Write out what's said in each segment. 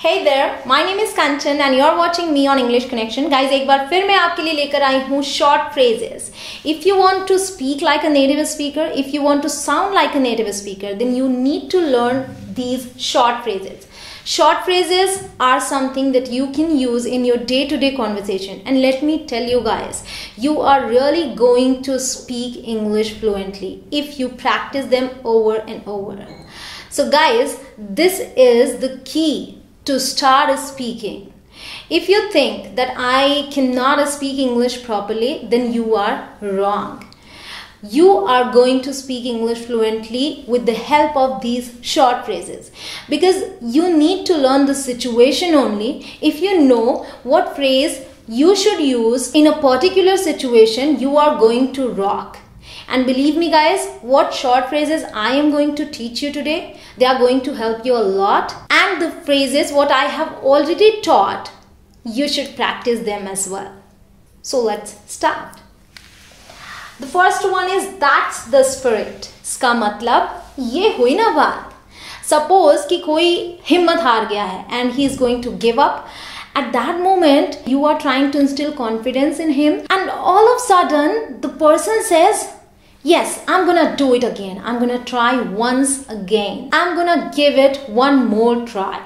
Hey there, my name is Kanchan and you're watching me on English Connection. Guys, एक बार फिर मैं आपके लिए लेकर आई हूँ short phrases. If you want to speak like a native speaker, if you want to sound like a native speaker, then you need to learn these short phrases. Short phrases are something that you can use in your day-to-day conversation. And let me tell you guys, you are really going to speak English fluently if you practice them over and over. So guys, this is the key to start speaking. If you think that I cannot speak English properly, then you are wrong. You are going to speak English fluently with the help of these short phrases, because you need to learn the situation only. If you know what phrase you should use in a particular situation, you are going to rock. And believe me guys, what short phrases I am going to teach you today, they are going to help you a lot. And the phrases what I have already taught, you should practice them as well. So let's start. The first one is that's the spirit. इसका मतलब ये हुई ना बात. Suppose कि कोई हिम्मत हार गया है and he is going to give up. At that moment, you are trying to instill confidence in him, and all of a sudden, the person says, yes, I'm gonna do it again. I'm gonna try once again. I'm gonna give it one more try.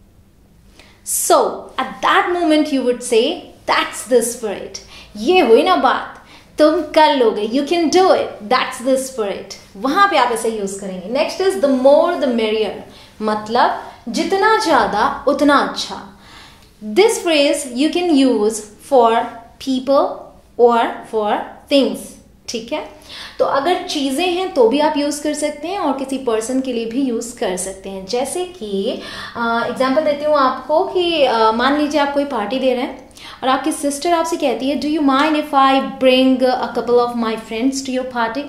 So, at that moment, you would say, that's the spirit. ये हुई ना बात. तुम कर लोगे. You can do it. That's the spirit. वहाँ पे आप ऐसे यूज करेंगे. Next is the more the merrier. मतलब जितना ज़्यादा उतना अच्छा. This phrase you can use for people or for things. ठीक है, तो अगर चीज़ें हैं तो भी आप यूज़ कर सकते हैं और किसी पर्सन के लिए भी यूज़ कर सकते हैं. जैसे कि एग्जांपल देती हूँ आपको कि मान लीजिए आप कोई पार्टी दे रहे हैं और आपकी सिस्टर आपसे कहती है, do you mind if I bring a couple of my friends to your party.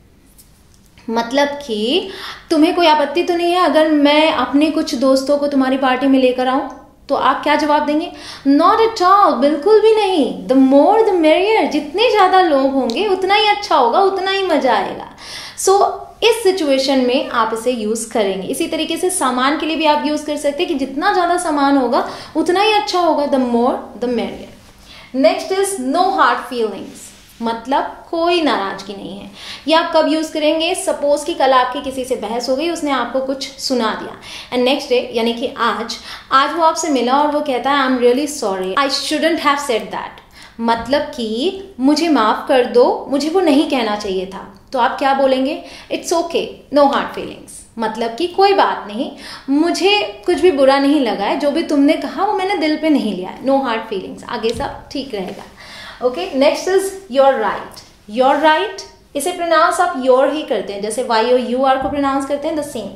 मतलब कि तुम्हें कोई आपत्ति तो नहीं है अगर मैं अपने कुछ दोस्तों को तुम्हारी पार्टी में लेकर आऊँ. तो आप क्या जवाब देंगे? नॉट एट ऑल, बिल्कुल भी नहीं. The more the merrier. जितने ज़्यादा लोग होंगे उतना ही अच्छा होगा, उतना ही मज़ा आएगा. सो इस सिचुएशन में आप इसे यूज़ करेंगे. इसी तरीके से सामान के लिए भी आप यूज़ कर सकते हैं कि जितना ज़्यादा सामान होगा उतना ही अच्छा होगा. The more the merrier. Next is no hard feelings. मतलब कोई नाराजगी नहीं है. ये आप कब यूज करेंगे? सपोज कि कल आपकी किसी से बहस हो गई, उसने आपको कुछ सुना दिया एंड नेक्स्ट डे यानी कि आज वो आपसे मिला और वो कहता है, I am really sorry, I shouldn't have said that. मतलब कि मुझे माफ कर दो, मुझे वो नहीं कहना चाहिए था. तो आप क्या बोलेंगे? It's okay, no hard feelings. मतलब कि कोई बात नहीं, मुझे कुछ भी बुरा नहीं लगा है, जो भी तुमने कहा वो मैंने दिल पे नहीं लिया है. No hard feelings. आगे सब ठीक रहेगा. Okay, next is your right. Your right इसे प्रोनाउंस आप योर ही करते हैं, जैसे वाई ओ यू आर को प्रोनाउंस करते हैं द सेम.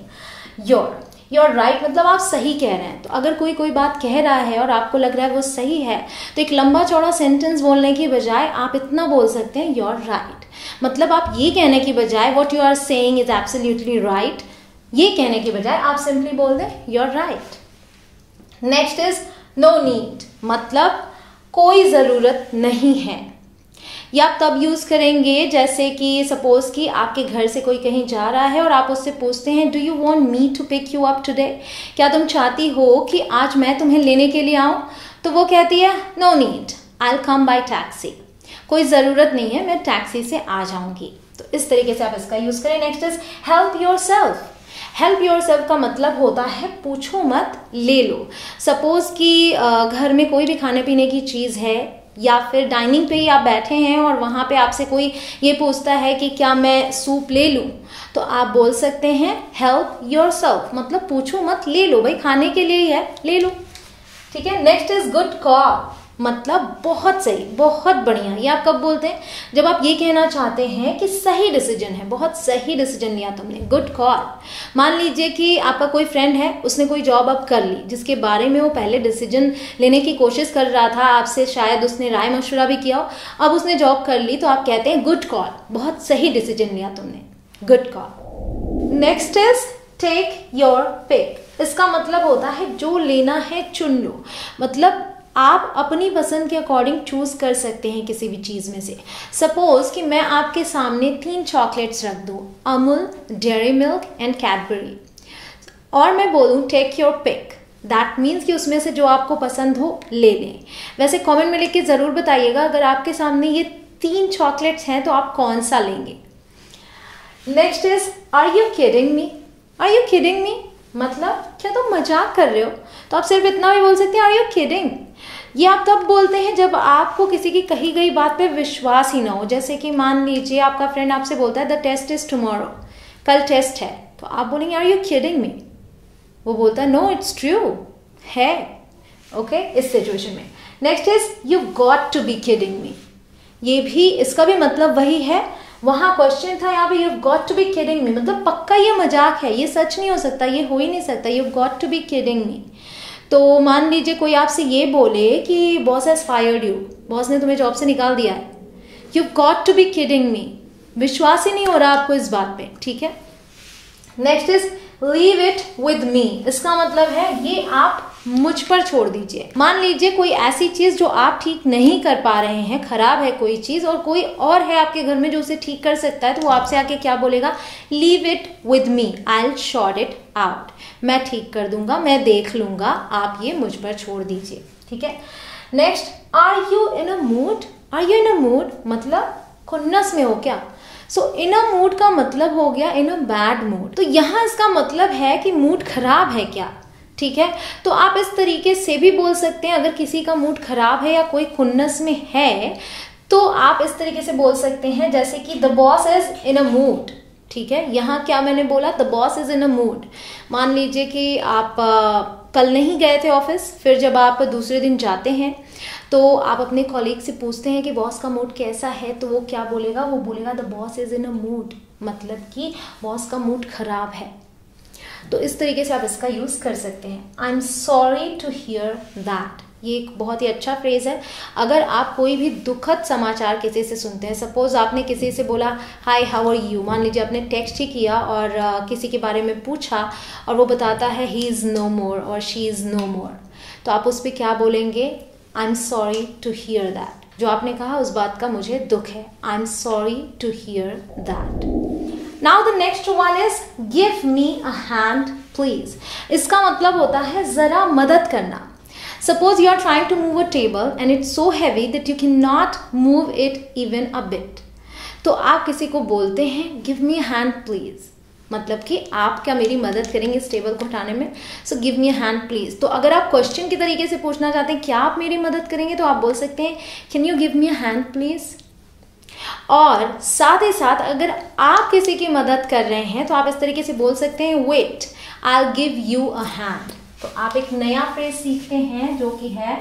योर राइट मतलब आप सही कह रहे हैं. तो अगर कोई बात कह रहा है और आपको लग रहा है वो सही है, तो एक लंबा चौड़ा सेंटेंस बोलने की बजाय आप इतना बोल सकते हैं, योर राइट. मतलब आप ये कहने की बजाय what you are saying is absolutely right, ये कहने की बजाय आप सिंपली बोल दें your right. Next is no need. मतलब कोई ज़रूरत नहीं है. या आप तब यूज़ करेंगे जैसे कि सपोज कि आपके घर से कोई कहीं जा रहा है और आप उससे पूछते हैं, do you want me to pick you up today. क्या तुम चाहती हो कि आज मैं तुम्हें लेने के लिए आऊँ? तो वो कहती है, no need, I will come by taxi. कोई ज़रूरत नहीं है, मैं टैक्सी से आ जाऊँगी. तो इस तरीके से आप इसका यूज़ करें. Next is help yourself. Help yourself का मतलब होता है पूछो मत, ले लो. सपोज कि घर में कोई भी खाने पीने की चीज़ है या फिर डाइनिंग पे ही आप बैठे हैं और वहाँ पे आपसे कोई ये पूछता है कि क्या मैं सूप ले लूँ, तो आप बोल सकते हैं हेल्प योर सेल्फ. मतलब पूछो मत, ले लो भाई, खाने के लिए ही है, ले लो. ठीक है. Next is good call. मतलब बहुत सही, बहुत बढ़िया. ये आप कब बोलते हैं? जब आप ये कहना चाहते हैं कि सही डिसीजन है, बहुत सही डिसीजन लिया तुमने, गुड कॉल. मान लीजिए कि आपका कोई फ्रेंड है, उसने कोई जॉब अब कर ली जिसके बारे में वो पहले डिसीजन लेने की कोशिश कर रहा था, आपसे शायद उसने राय मशवरा भी किया हो, अब उसने जॉब कर ली, तो आप कहते हैं गुड कॉल, बहुत सही डिसीजन लिया तुमने, good call. Next is take your pick. इसका मतलब होता है जो लेना है चुन लो. मतलब आप अपनी पसंद के अकॉर्डिंग चूज कर सकते हैं किसी भी चीज़ में से. सपोज कि मैं आपके सामने 3 चॉकलेट्स रख दूँ, Amul, dairy milk and Cadbury, और मैं बोलूँ take your pick. That means कि उसमें से जो आपको पसंद हो ले लें। वैसे कमेंट में लिख के ज़रूर बताइएगा अगर आपके सामने ये 3 चॉकलेट्स हैं तो आप कौन सा लेंगे। Next is are you kidding me. Are you kidding me मतलब क्या तुम मजाक कर रहे हो, तो आप सिर्फ इतना भी बोल सकते हैं आर यू किडिंग। ये आप तब बोलते हैं जब आपको किसी की कही गई बात पे विश्वास ही ना हो। जैसे कि मान लीजिए आपका फ्रेंड आपसे बोलता है द टेस्ट इज टुमारो, कल टेस्ट है, तो आप बोलेंगे आर यू किडिंग मी। वो बोलता है नो इट्स ट्रू, है। ओके, इस सिचुएशन में। Next is you got to be kidding me. ये भी, इसका भी मतलब वही है। वहां क्वेश्चन था, यहाँ पे you got to be kidding me मतलब पक्का ये मजाक है, ये सच नहीं हो सकता, ये हो ही नहीं सकता, you got to be kidding me. तो मान लीजिए कोई आपसे ये बोले कि boss has fired you, boss ने तुम्हें जॉब से निकाल दिया है, you got to be kidding me, विश्वास ही नहीं हो रहा आपको इस बात पे, ठीक है। Next is leave it with me. इसका मतलब है ये आप मुझ पर छोड़ दीजिए। मान लीजिए कोई ऐसी चीज जो आप ठीक नहीं कर पा रहे हैं, खराब है कोई चीज और कोई और है आपके घर में जो उसे ठीक कर सकता है, तो वो आपसे आके क्या बोलेगा, leave it with me, I will sort it out. मैं ठीक कर दूंगा, मैं देख लूंगा, आप ये मुझ पर छोड़ दीजिए, ठीक है। Next, are you in a mood. Are you in a mood मतलब खुन्नस में हो क्या। सो इन अ मूड का मतलब हो गया इन अ बैड मूड। तो यहाँ इसका मतलब है कि मूड खराब है क्या, ठीक है। तो आप इस तरीके से भी बोल सकते हैं, अगर किसी का मूड खराब है या कोई खुन्नस में है तो आप इस तरीके से बोल सकते हैं जैसे कि the boss is in a mood, ठीक है। यहाँ क्या मैंने बोला, the boss is in a mood. मान लीजिए कि आप कल नहीं गए थे ऑफिस, फिर जब आप दूसरे दिन जाते हैं तो आप अपने कॉलीग से पूछते हैं कि बॉस का मूड कैसा है, तो वो क्या बोलेगा, वो बोलेगा the boss is in a mood, मतलब कि बॉस का मूड खराब है। तो इस तरीके से आप इसका यूज कर सकते हैं। I am sorry to hear that, ये एक बहुत ही अच्छा फ्रेज है। अगर आप कोई भी दुखद समाचार किसी से सुनते हैं, सपोज आपने किसी से बोला हाय हाउ आर यू, मान लीजिए आपने टेक्स्ट ही किया और किसी के बारे में पूछा और वो बताता है ही इज नो मोर और शी इज नो मोर, तो आप उस पर क्या बोलेंगे, I am sorry to hear that. जो आपने कहा उस बात का मुझे दुख है, I am sorry to hear that. Now the next one is give me a hand please. इसका मतलब होता है जरा मदद करना। Suppose you are trying to move a table and it's so heavy that you can not move it even a bit. तो आप किसी को बोलते हैं give me a hand please, मतलब कि आप क्या मेरी मदद करेंगे इस टेबल को उठाने में। So give me a hand please. तो अगर आप क्वेश्चन के तरीके से पूछना चाहते हैं क्या आप मेरी मदद करेंगे, तो आप बोल सकते हैं can you give me a hand please. और साथ ही साथ अगर आप किसी की मदद कर रहे हैं तो आप इस तरीके से बोल सकते हैं wait I will give you a hand. तो आप एक नया फ्रेज सीखते हैं जो कि है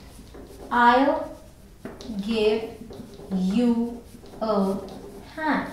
I will give you a hand.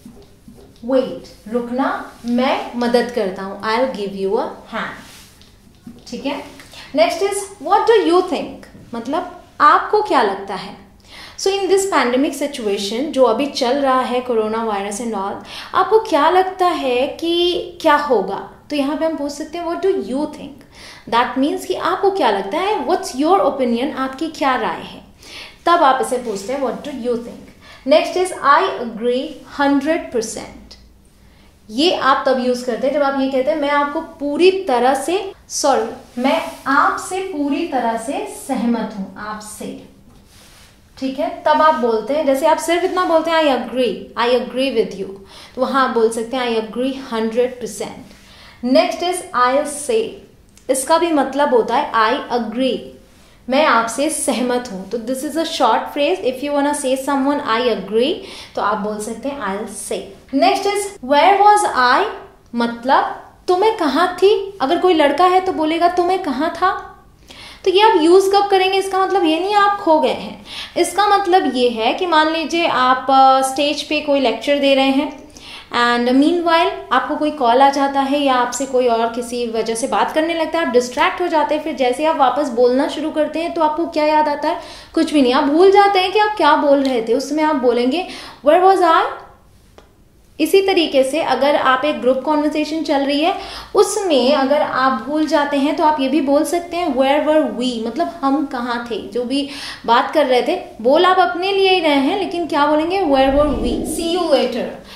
Wait, रुकना, मैं मदद करता हूं, I will give you a hand, ठीक है। Next is what do you think, मतलब आपको क्या लगता है। So in this pandemic situation जो अभी चल रहा है, कोरोना वायरस एंड ऑल, आपको क्या लगता है कि क्या होगा। तो यहाँ पे हम पूछ सकते हैं what do you think, that means कि आपको क्या लगता है, व्हाट्स योर ओपिनियन, आपकी क्या राय है, तब आप इसे पूछते हैं what do you think. Next is I agree 100%। ये आप तब यूज करते हैं जब आप ये कहते हैं मैं आपको पूरी तरह से, मैं आपसे पूरी तरह से सहमत हूं, आपसे, ठीक है। तब आप बोलते हैं, जैसे आप सिर्फ इतना बोलते हैं आई अग्री विद यू, तो वहां आप बोल सकते हैं I agree 100%। Next is I say. इसका भी मतलब होता है आई अग्री, मैं आपसे सहमत हूं। तो this is a short phrase. If you want to say someone I agree, तो आप बोल सकते हैं I will say. Next is where was I, मतलब तुम्हें कहाँ थी। अगर कोई लड़का है तो बोलेगा तुम्हें कहाँ था। तो ये आप यूज कब करेंगे, इसका मतलब ये नहीं आप खो गए हैं। इसका मतलब ये है कि मान लीजिए आप स्टेज पे कोई लेक्चर दे रहे हैं एंड मीनवाइल आपको कोई कॉल आ जाता है या आपसे कोई और किसी वजह से बात करने लगता है, आप डिस्ट्रैक्ट हो जाते हैं। फिर जैसे आप वापस बोलना शुरू करते हैं तो आपको क्या याद आता है, कुछ भी नहीं, आप भूल जाते हैं कि आप क्या बोल रहे थे। उसमें आप बोलेंगे वेयर वाज आई। इसी तरीके से अगर आप एक ग्रुप कॉन्वर्सेशन चल रही है उसमें अगर आप भूल जाते हैं तो आप ये भी बोल सकते हैं वेयर वर वी, मतलब हम कहाँ थे। जो भी बात कर रहे थे बोल आप अपने लिए ही रहे हैं, लेकिन क्या बोलेंगे where were we. See you later,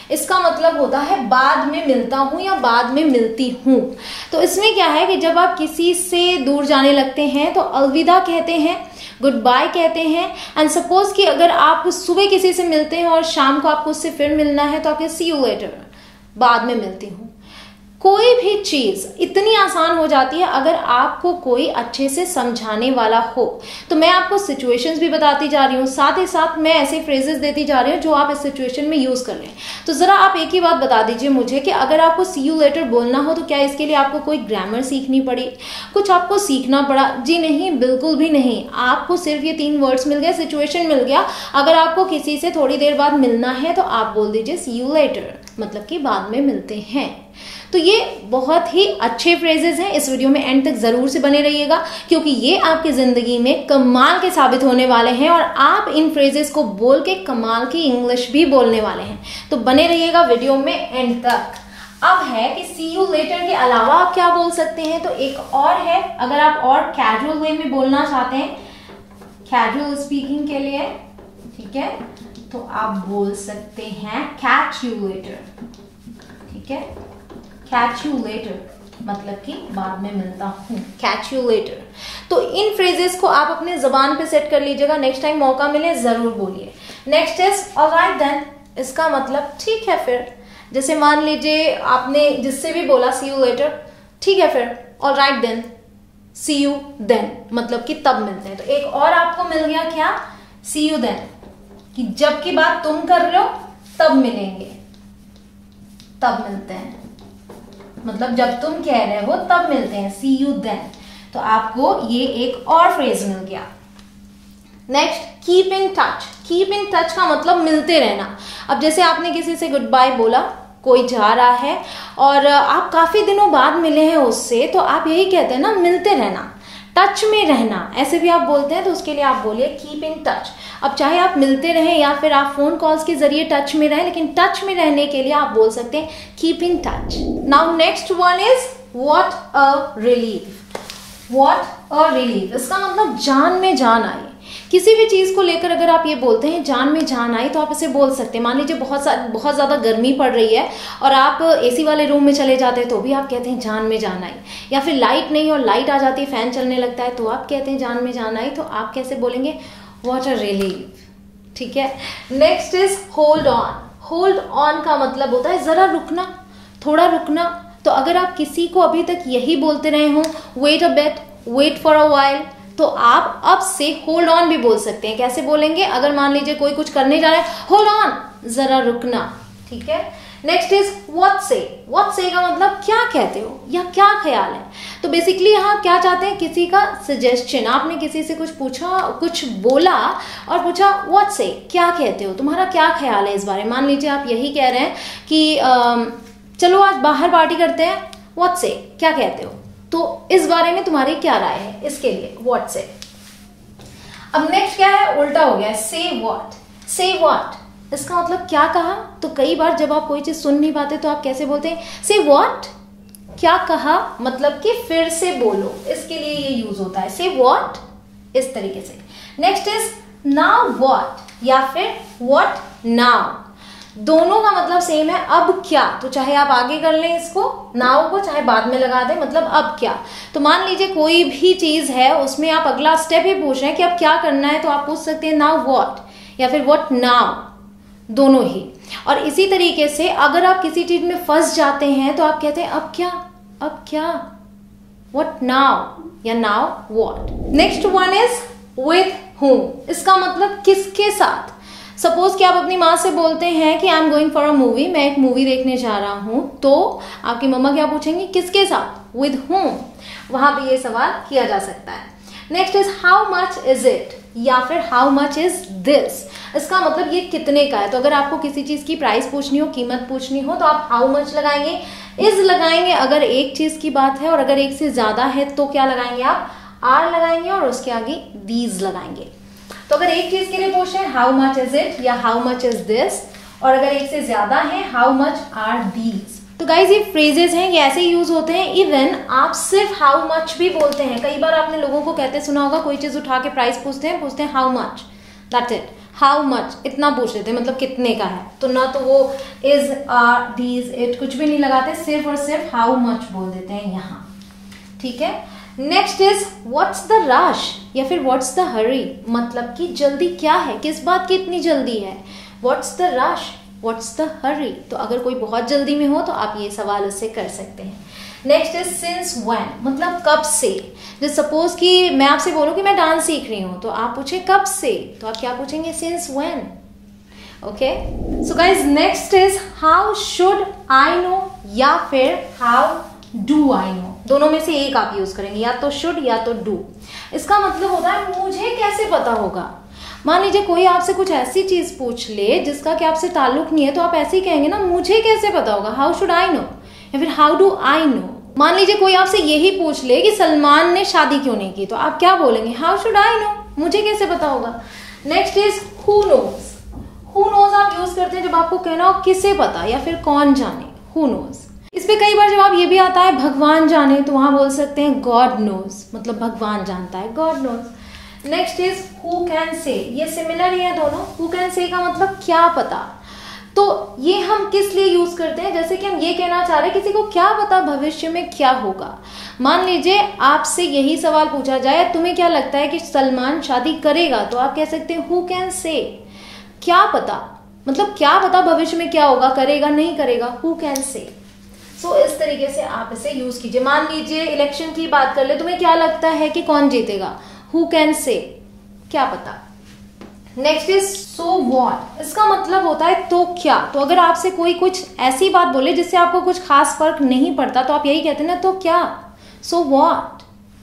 इसका मतलब होता है बाद में मिलता हूँ या बाद में मिलती हूँ। तो इसमें क्या है कि जब आप किसी से दूर जाने लगते हैं तो अलविदा कहते हैं, गुड बाय कहते हैं। एंड सपोज कि अगर आप सुबह किसी से मिलते हैं और शाम को आपको उससे फिर मिलना है तो आप सी यू लेटर, बाद में मिलती हूँ। कोई भी चीज इतनी आसान हो जाती है अगर आपको कोई अच्छे से समझाने वाला हो। तो मैं आपको सिचुएशंस भी बताती जा रही हूँ, साथ ही साथ मैं ऐसे फ्रेजेस देती जा रही हूँ जो आप इस सिचुएशन में यूज कर लें। तो जरा आप एक ही बात बता दीजिए मुझे कि अगर आपको सी यू लेटर बोलना हो तो क्या इसके लिए आपको कोई ग्रामर सीखनी पड़ी, कुछ आपको सीखना पड़ा? जी नहीं, बिल्कुल भी नहीं। आपको सिर्फ ये 3 वर्ड्स मिल गए, सिचुएशन मिल गया। अगर आपको किसी से थोड़ी देर बाद मिलना है तो आप बोल दीजिए सी यू लेटर, मतलब कि बाद में मिलते हैं। तो ये बहुत ही अच्छे फ्रेजेस हैं। इस वीडियो में एंड तक जरूर से बने रहिएगा क्योंकि ये आपकी जिंदगी में कमाल के साबित होने वाले हैं और आप इन फ्रेजेस को बोल के कमाल की इंग्लिश भी बोलने वाले हैं। तो बने रहिएगा वीडियो में एंड तक। अब है कि सी यू लेटर के अलावा आप क्या बोल सकते हैं, तो एक और है, अगर आप और कैजुअल वे में बोलना चाहते हैं, कैजुअल स्पीकिंग के लिए, ठीक है, तो आप बोल सकते हैं कैच यू लेटर, ठीक है, कैच यू लेटर, मतलब कि बाद में मिलता हूँ, कैच यू लेटर। तो इन फ्रेजेस को आप अपने जबान पे सेट कर लीजिएगा, नेक्स्ट टाइम मौका मिले जरूर बोलिए। नेक्स्ट इज ऑलराइट देन, इसका मतलब ठीक है फिर। जैसे मान लीजिए आपने जिससे भी बोला सी यू लेटर, ठीक है फिर, alright then, see you then, मतलब कि तब मिलते हैं। तो एक और आपको मिल गया क्या, सी यू देन, कि जब की बात तुम कर रहे हो तब मिलेंगे, तब मिलते हैं, मतलब जब तुम कह रहे हो तब मिलते हैं, सी यू देन। तो आपको ये एक और फ्रेज मिल गया। Next, keep in touch. Keep in touch का मतलब मिलते रहना। अब जैसे आपने किसी से गुड बाय बोला, कोई जा रहा है और आप काफी दिनों बाद मिले हैं उससे, तो आप यही कहते हैं ना, मिलते रहना, टच में रहना, ऐसे भी आप बोलते हैं। तो उसके लिए आप बोलिए कीप इन टच। अब चाहे आप मिलते रहें या फिर आप फोन कॉल्स के जरिए टच में रहें, लेकिन टच में रहने के लिए आप बोल सकते हैं keep in touch. Now next one is what a relief. What a relief, इसका मतलब जान में जान आई। किसी भी चीज को लेकर अगर आप ये बोलते हैं जान में जान आई, तो आप इसे बोल सकते हैं। मान लीजिए बहुत ज्यादा गर्मी पड़ रही है और आप एसी वाले रूम में चले जाते हैं तो भी आप कहते हैं जान में जान आई। या फिर लाइट नहीं और लाइट आ जाती है, फैन चलने लगता है, तो आप कहते हैं जान में जान आई। तो आप कैसे बोलेंगे, व्हाट अ रिलीफ, ठीक है। Next is hold on. Hold on का मतलब होता है जरा रुकना, थोड़ा रुकना। तो अगर आप किसी को अभी तक यही बोलते रहे हो, wait a bit, wait for a while, तो आप अब से होल्ड ऑन भी बोल सकते हैं। कैसे बोलेंगे, अगर मान लीजिए कोई कुछ करने जा रहा है, होल्ड ऑन, जरा रुकना, ठीक है। Next is what say. What say का मतलब क्या कहते हो या क्या ख्याल है। तो बेसिकली यहाँ क्या चाहते हैं, किसी का सजेशन। आपने किसी से कुछ पूछा, कुछ बोला और पूछा व्हाट से, क्या कहते हो, तुम्हारा क्या ख्याल है इस बारे में। मान लीजिए आप यही कह रहे हैं कि चलो आज बाहर पार्टी करते हैं, व्हाट से, क्या कहते हो, तो इस बारे में तुम्हारी क्या राय है, इसके लिए व्हाट से। अब नेक्स्ट क्या है, उल्टा हो गया, से व्हाट। से व्हाट, इसका मतलब क्या कहा। तो कई बार जब आप कोई चीज सुन नहीं पाते तो आप कैसे बोलते हैं, से व्हाट, क्या कहा, मतलब कि फिर से बोलो, इसके लिए ये यूज होता है, से व्हाट, इस तरीके से। नेक्स्ट इज नाउ व्हाट या फिर व्हाट नाउ। दोनों का मतलब सेम है, अब क्या। तो चाहे आप आगे कर लें इसको, नाउ को, चाहे बाद में लगा दें, मतलब अब क्या। तो मान लीजिए कोई भी चीज है, उसमें आप अगला स्टेप ही पूछ रहे हैं कि अब क्या करना है, तो आप पूछ सकते हैं नाउ व्हाट या फिर व्हाट नाउ, दोनों ही। और इसी तरीके से अगर आप किसी चीज में फंस जाते हैं तो आप कहते हैं अब क्या, अब क्या, व्हाट नाउ या now what. Next one is with whom. इसका मतलब किसके साथ। सपोज कि आप अपनी माँ से बोलते हैं कि I am going for a movie, मैं एक मूवी देखने जा रहा हूं, तो आपकी मम्मा क्या पूछेंगी, किसके साथ, विद होम। वहां पे ये सवाल किया जा सकता है। Next is how much is it या फिर हाउ मच इज दिस। इसका मतलब ये कितने का है। तो अगर आपको किसी चीज की प्राइस पूछनी हो, कीमत पूछनी हो, तो आप हाउ मच लगाएंगे, इज लगाएंगे अगर एक चीज की बात है, और अगर एक से ज्यादा है तो क्या लगाएंगे आप, आर लगाएंगे और उसके आगे दीज लगाएंगे। तो अगर एक चीज के लिए पूछ रहे हैं हाउ मच इज इट या हाउ मच इज दिस, और अगर एक से ज्यादा है हाउ मच आर दीज। तो गाइज ये फ्रेजेस हैं, ये ऐसे यूज होते हैं। इवन आप सिर्फ हाउ मच भी बोलते हैं। कई बार आपने लोगों को कहते सुना होगा, कोई चीज उठा के प्राइस पूछते हैं how much, that's it, how much इतना पूछ लेते हैं, मतलब कितने का है, तो ना तो वो इज, आर, दीज, इट कुछ भी नहीं लगाते, सिर्फ और सिर्फ हाउ मच बोल देते हैं यहाँ, ठीक है। Next is what's the rush या फिर व्हाट्स द हरी, मतलब कि जल्दी क्या है, किस बात की इतनी जल्दी है। What's the rush, what's the hurry, तो अगर कोई बहुत जल्दी में हो तो आप ये सवाल उससे कर सकते हैं। नेक्स्ट इज सिंस व्हेन, मतलब कब से। जैसे सपोज कि मैं आपसे बोलूं कि मैं डांस सीख रही हूं, तो आप पूछे कब से, तो आप क्या पूछेंगे, since when. Okay, so guys next is how should I know या फिर हाउ डू आई नो, दोनों में से एक आप यूज करेंगे, या तो शुड या तो डू। इसका मतलब होता है मुझे कैसे पता होगा। मान लीजिए कोई आपसे कुछ ऐसी चीज पूछ ले जिसका कि आपसे ताल्लुक नहीं है, तो आप ऐसे ही कहेंगे ना, मुझे कैसे पता होगा, हाउ शुड आई नो, या फिर हाउ डू आई नो। मान लीजिए कोई आपसे यही पूछ ले कि सलमान ने शादी क्यों नहीं की, तो आप क्या बोलेंगे, हाउ शुड आई नो, मुझे कैसे पता होगा। Next is who knows. Who knows आप यूज करते हैं जब आपको कहना हो किसे पता या फिर कौन जाने, हु नोज। इस पे कई बार जवाब ये भी आता है भगवान जाने, तो वहां बोल सकते हैं गॉड नोज, मतलब भगवान जानता है, God knows. Next is who can say, ये सिमिलर ही है दोनों। हु कैन से का मतलब क्या पता, तो ये हम किस लिए यूज करते हैं, जैसे कि हम ये कहना चाह रहे हैं किसी को क्या पता भविष्य में क्या होगा। मान लीजिए आपसे यही सवाल पूछा जाए, तुम्हें क्या लगता है कि सलमान शादी करेगा, तो आप कह सकते हैं हु कैन से, क्या पता, मतलब क्या पता भविष्य में क्या होगा, करेगा नहीं करेगा, हु कैन से। सो इस तरीके से आप इसे यूज कीजिए। मान लीजिए इलेक्शन की बात कर ले, तुम्हें क्या लगता है कि कौन जीतेगा, हु कैन से, क्या पता। नेक्स्ट इज सो व्हाट, इसका मतलब होता है तो क्या। तो अगर आपसे कोई कुछ ऐसी बात बोले जिससे आपको कुछ खास फर्क नहीं पड़ता, तो आप यही कहते हैं ना, तो क्या, so what.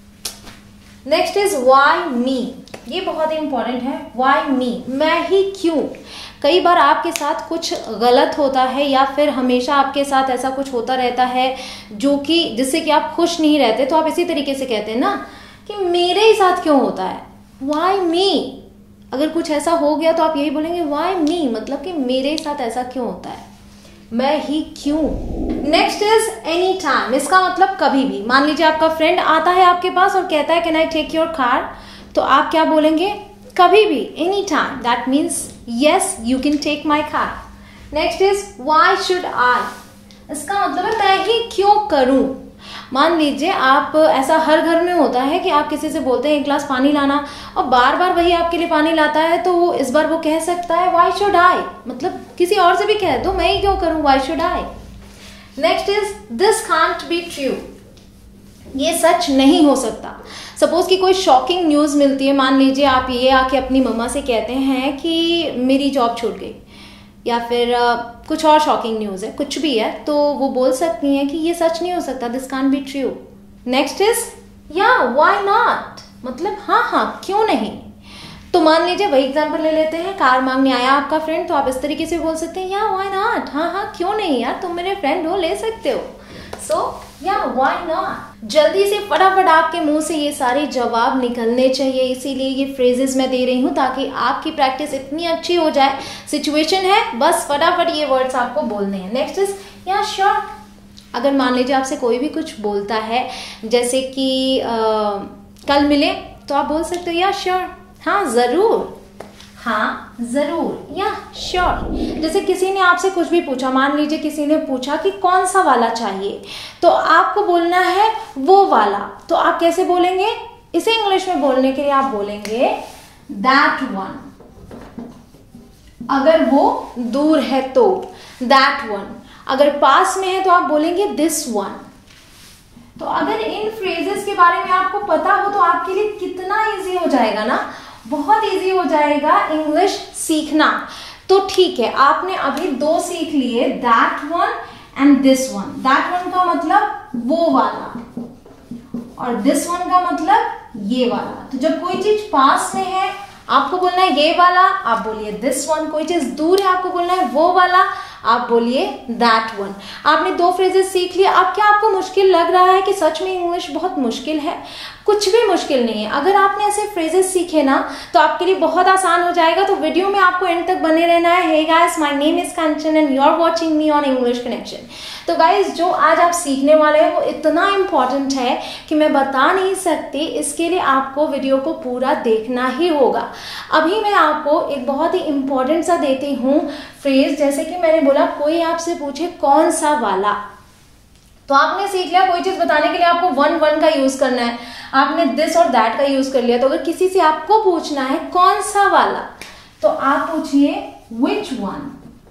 Next is why me, ये बहुत ही इंपॉर्टेंट है, व्हाई मी, मैं ही क्यों। कई बार आपके साथ कुछ गलत होता है या फिर हमेशा आपके साथ ऐसा कुछ होता रहता है जो कि जिससे कि आप खुश नहीं रहते, तो आप इसी तरीके से कहते हैं ना कि मेरे ही साथ क्यों होता है, व्हाई मी। अगर कुछ ऐसा हो गया तो आप यही बोलेंगे व्हाई मी, मतलब कि मेरे साथ ऐसा क्यों होता है, मैं ही क्यों। नेक्स्ट इज एनी टाइम, इसका मतलब कभी भी। मान लीजिए आपका फ्रेंड आता है आपके पास और कहता है can I take your car, तो आप क्या बोलेंगे, कभी भी, any time, that means yes you can take my car. Next is why should I, इसका मतलब है मैं ही क्यों करूं। मान लीजिए आप, ऐसा हर घर में होता है कि आप किसी से बोलते हैं एक गिलास पानी लाना, और बार बार वही आपके लिए पानी लाता है, तो वो इस बार वो कह सकता है व्हाई शुड आई, मतलब किसी और से भी कह दो मैं ही क्यों करूं, why should I. Next is this can't be true, ये सच नहीं हो सकता। सपोज कि कोई शॉकिंग न्यूज मिलती है, मान लीजिए आप ये आके अपनी मम्मा से कहते हैं कि मेरी जॉब छूट गई, या फिर कुछ और शॉकिंग न्यूज है, कुछ भी है, तो वो बोल सकती हैं कि ये सच नहीं हो सकता, this can't be true. Next is yeah why not, मतलब हाँ हाँ क्यों नहीं। तो मान लीजिए वही एग्जांपल ले लेते हैं, कार मांगने आया आपका फ्रेंड, तो आप इस तरीके से बोल सकते हैं या व्हाई नॉट, हाँ हाँ क्यों नहीं यार, तुम मेरे फ्रेंड हो, ले सकते हो। सो या व्हाई नॉट। जल्दी से फटाफट आपके मुंह से ये सारे जवाब निकलने चाहिए, इसीलिए ये फ्रेजेस मैं दे रही हूँ ताकि आपकी प्रैक्टिस इतनी अच्छी हो जाए। सिचुएशन है, बस फटाफट ये वर्ड्स आपको बोलने हैं। Next is yeah sure. अगर मान लीजिए आपसे कोई भी कुछ बोलता है, जैसे कि कल मिले, तो आप बोल सकते हो या श्योर, हाँ जरूर, हाँ जरूर, या श्योर। जैसे किसी ने आपसे कुछ भी पूछा, मान लीजिए किसी ने पूछा कि कौन सा वाला चाहिए, तो आपको बोलना है वो वाला, तो आप कैसे बोलेंगे, इसे इंग्लिश में बोलने के लिए आप बोलेंगे दैट वन। अगर वो दूर है तो दैट वन, अगर पास में है तो आप बोलेंगे दिस वन। तो अगर इन फ्रेजेस के बारे में आपको पता हो तो आपके लिए कितना इजी हो जाएगा ना, बहुत इजी हो जाएगा इंग्लिश सीखना। तो ठीक है, आपने अभी दो सीख लिए, that one and this one. That one का मतलब वो वाला, और दिस वन का मतलब ये वाला। तो जब कोई चीज पास में है आपको बोलना है ये वाला, आप बोलिए दिस वन। कोई चीज दूर है आपको बोलना है वो वाला, आप बोलिए दैट वन। आपने 2 फ्रेजेस सीख लिए। अब क्या आपको मुश्किल लग रहा है कि सच में इंग्लिश बहुत मुश्किल है? कुछ भी मुश्किल नहीं है। अगर आपने ऐसे फ्रेजेस सीखे ना तो आपके लिए बहुत आसान हो जाएगा। तो वीडियो में आपको एंड तक बने रहना है। Hey guys, my name is Kanchan and you are watching me on English Connection. तो गाइस, जो आज आप सीखने वाले हैं वो इतना इम्पोर्टेंट है कि मैं बता नहीं सकती। इसके लिए आपको वीडियो को पूरा देखना ही होगा। अभी मैं आपको एक बहुत ही इम्पोर्टेंट सा देती हूँ फ्रेज। जैसे कि मैंने बोला, कोई आपसे पूछे कौन सा वाला, तो आपने सीख लिया कोई चीज बताने के लिए आपको वन का यूज करना है। आपने दिस और दैट का यूज कर लिया। तो अगर किसी से आपको पूछना है कौन सा वाला, तो आप पूछिए which one.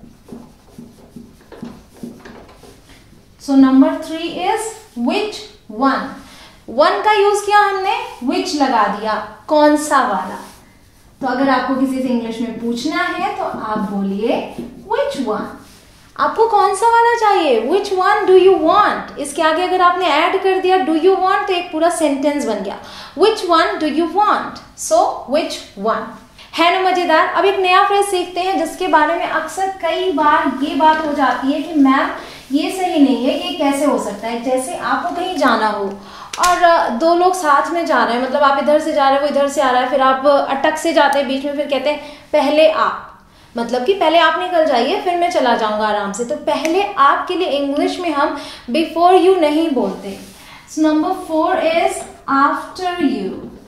So number 3 is which one. One का यूज किया हमने, विच लगा दिया, कौन सा वाला। तो अगर आपको किसी से इंग्लिश में पूछना है तो आप बोलिए विच वन। आपको कौन सा वाला चाहिए? Which one do you want. इसके आगे अगर आपने ऐड कर दिया डू यू वांट तो एक पूरा सेंटेंस बन गया। Which one do you want, so which one. है ना मजेदार? अब एक नया फ्रेज सीखते हैं जिसके बारे में अक्सर कई बार ये बात हो जाती है कि मैम ये सही नहीं है, ये कैसे हो सकता है। जैसे आपको कहीं जाना हो और 2 लोग साथ में जा रहे हैं, मतलब आप इधर से जा रहे हो, वो इधर से आ रहा है, फिर आप अटक से जाते हैं बीच में, फिर कहते हैं पहले आप, मतलब कि पहले आप निकल जाइए फिर मैं चला जाऊंगा आराम से। तो पहले आप के लिए इंग्लिश में हम बिफोर यू नहीं बोलते। So number 4 is after you.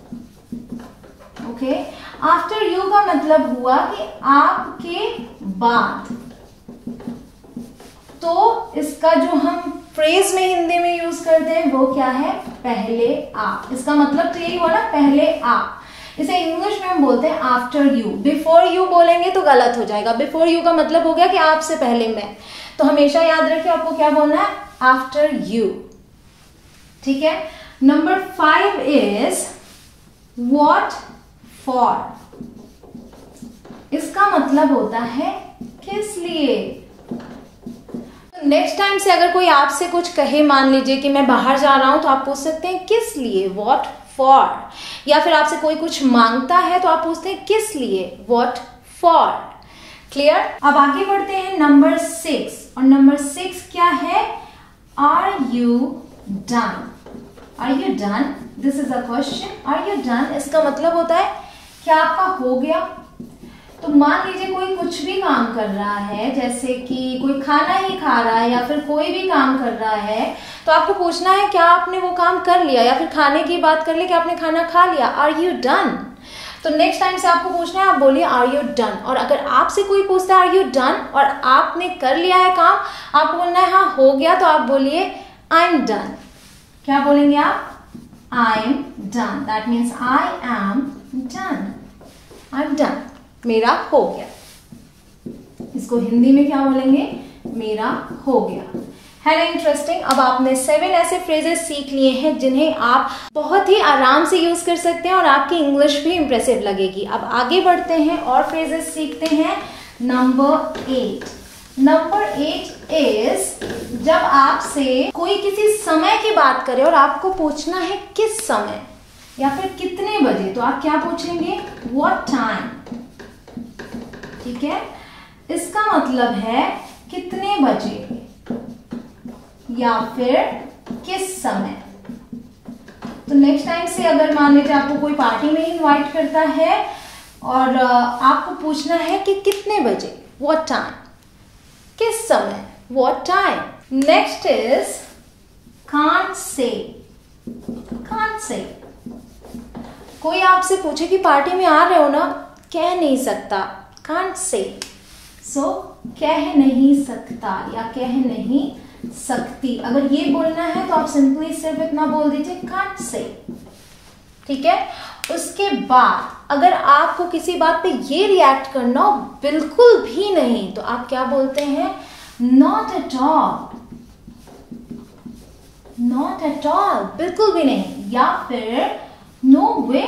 Okay, after you का मतलब हुआ कि आपके बाद। तो इसका जो हम फ्रेज में हिंदी में यूज करते हैं वो क्या है? पहले आप। इसका मतलब तो यही हुआ ना, पहले आप। इसे इंग्लिश में हम बोलते हैं आफ्टर यू। बिफोर यू बोलेंगे तो गलत हो जाएगा। बिफोर यू का मतलब हो गया कि आपसे पहले मैं। तो हमेशा याद रखिए आपको क्या बोलना है? After you. ठीक है। Number 5 is what for. इसका मतलब होता है किस लिए। नेक्स्ट टाइम से अगर कोई आपसे कुछ कहे, मान लीजिए कि मैं बाहर जा रहा हूं, तो आप पूछ सकते हैं किस लिए, व्हाट फॉर। या फिर आपसे कोई कुछ मांगता है तो आप पूछते हैं किस लिए, व्हाट फॉर। क्लियर? अब आगे बढ़ते हैं नंबर 6। और नंबर 6 क्या है? Are you done. Are you done, this is a question. Are you done इसका मतलब होता है क्या आपका हो गया। तो मान लीजिए कोई कुछ भी काम कर रहा है, जैसे कि कोई खाना ही खा रहा है या फिर कोई भी काम कर रहा है, तो आपको पूछना है क्या आपने वो काम कर लिया। या फिर खाने की बात कर ले कि आपने खाना खा लिया, आर यू डन। तो नेक्स्ट टाइम से आपको पूछना है, आप बोलिए आर यू डन। और अगर आपसे कोई पूछता है आर यू डन और आपने कर लिया है काम, आपको बोलना है हाँ हो गया, तो आप बोलिए आई एम डन। क्या बोलेंगे आप? I am done. That means I am done. I am done, मेरा हो गया। इसको हिंदी में क्या बोलेंगे? मेरा हो गया। है ना इंटरेस्टिंग? अब आपने 7 ऐसे फ्रेजेस सीख लिए हैं जिन्हें आप बहुत ही आराम से यूज कर सकते हैं और आपकी इंग्लिश भी इंप्रेसिव लगेगी। अब आगे बढ़ते हैं और फ्रेजेस सीखते हैं। नंबर 8। नंबर 8 इज जब आपसे कोई किसी समय की बात करे और आपको पूछना है किस समय या फिर कितने बजे, तो आप क्या पूछेंगे? What time. ठीक है, इसका मतलब है कितने बजे या फिर किस समय। तो नेक्स्ट टाइम से अगर मान लीजिए आपको कोई पार्टी में इनवाइट करता है और आपको पूछना है कि कितने बजे, व्हाट टाइम, किस समय, what time. Next is can't say. Can't say, कोई आपसे पूछे कि पार्टी में आ रहे हो ना, कह नहीं सकता, कांट से। सो कह नहीं सकता या कह नहीं सकती। अगर ये बोलना है तो आप सिंपली सिर्फ इतना बोल दीजिए कांट से। ठीक है। उसके बाद अगर आपको किसी बात पे ये रिएक्ट करना हो बिल्कुल भी नहीं, तो आप क्या बोलते हैं? Not at all. Not at all, बिल्कुल भी नहीं। या फिर नो वे,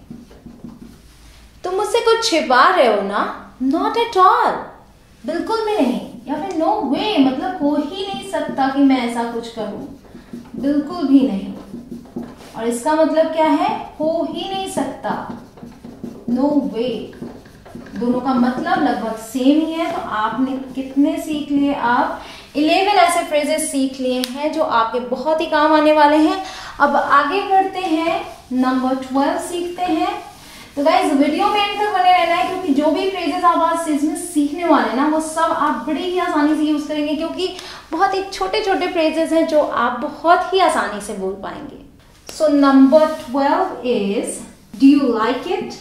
तुम मुझसे कुछ छिपा रहे हो ना, नॉट एट ऑल, बिल्कुल भी नहीं। या फिर नो वे, मतलब हो ही नहीं सकता कि मैं ऐसा कुछ करूं, बिल्कुल भी नहीं। और इसका मतलब क्या है? हो ही नहीं सकता, नो वे, दोनों का मतलब लगभग सेम ही है। तो आपने कितने सीख लिए? आप 11 ऐसे फ्रेजेस सीख लिए हैं जो आपके बहुत ही काम आने वाले हैं। अब आगे बढ़ते हैं, नंबर 12 सीखते हैं। तो गाइस वीडियो में एंड तक बने रहना है, क्योंकि जो भी फ्रेजेस आप आज इसमें सीखने वाले हैं ना, वो सब आप बड़ी ही आसानी से यूज करेंगे, क्योंकि बहुत ही छोटे छोटे फ्रेजेस हैं जो आप बहुत ही आसानी से बोल पाएंगे। So number 12 is do you like it.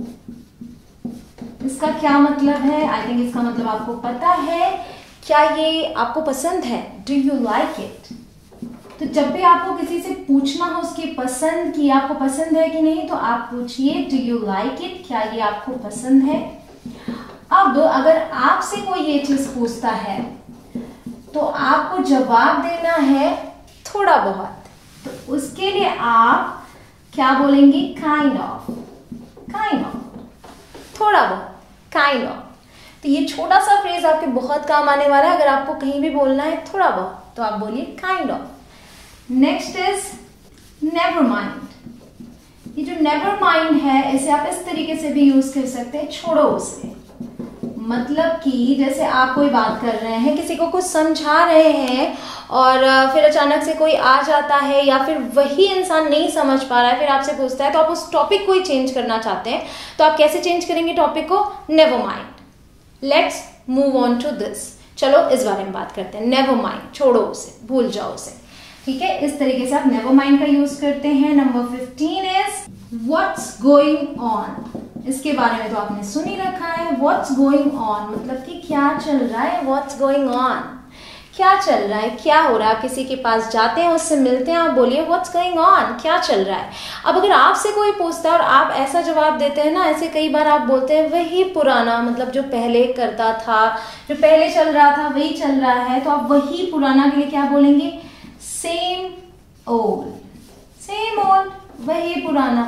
इसका क्या मतलब है? आई थिंक इसका मतलब आपको पता है। क्या ये आपको पसंद है? Do you like it. तो जब भी आपको किसी से पूछना हो उसकी पसंद की, आपको पसंद है कि नहीं, तो आप पूछिए डू यू लाइक इट, क्या ये आपको पसंद है। अब अगर आपसे कोई ये चीज पूछता है तो आपको जवाब देना है थोड़ा बहुत, तो उसके लिए आप क्या बोलेंगे? Kind of. काइंड ऑफ, थोड़ा बहुत, काइंड ऑफ। तो ये छोटा सा फ्रेज आपके बहुत काम आने वाला है। अगर आपको कहीं भी बोलना है थोड़ा बहुत, तो आप बोलिए kind of. Next is never mind. ये जो नेवर माइंड है, इसे आप इस तरीके से भी यूज कर सकते हैं, छोड़ो उसे। मतलब कि जैसे आप कोई बात कर रहे हैं, किसी को कुछ समझा रहे हैं और फिर अचानक से कोई आ जाता है या फिर वही इंसान नहीं समझ पा रहा है, फिर आपसे पूछता है, तो आप उस टॉपिक को ही चेंज करना चाहते हैं, तो आप कैसे चेंज करेंगे टॉपिक को? Never mind. Let's move on to this. चलो इस बारे में बात करते हैं। नेवर माइंड, छोड़ो उसे, भूल जाओ उसे। ठीक है, इस तरीके से आप नेवर माइंड का यूज करते हैं। Number 15 is what's going on. इसके बारे में तो आपने सुन ही रखा है। व्हाट्स गोइंग ऑन मतलब कि क्या चल रहा है। व्हाट्स गोइंग ऑन, क्या चल रहा है, क्या हो रहा है। किसी के पास जाते हैं, उससे मिलते हैं, आप बोलिए व्हाट्स गोइंग ऑन, क्या चल रहा है। अब अगर आपसे कोई पूछता है और आप ऐसा जवाब देते हैं ना, ऐसे कई बार आप बोलते हैं वही पुराना, मतलब जो पहले करता था, जो पहले चल रहा था वही चल रहा है, तो आप वही पुराना के लिए क्या बोलेंगे? Same old. सेम ओल्ड, वही पुराना।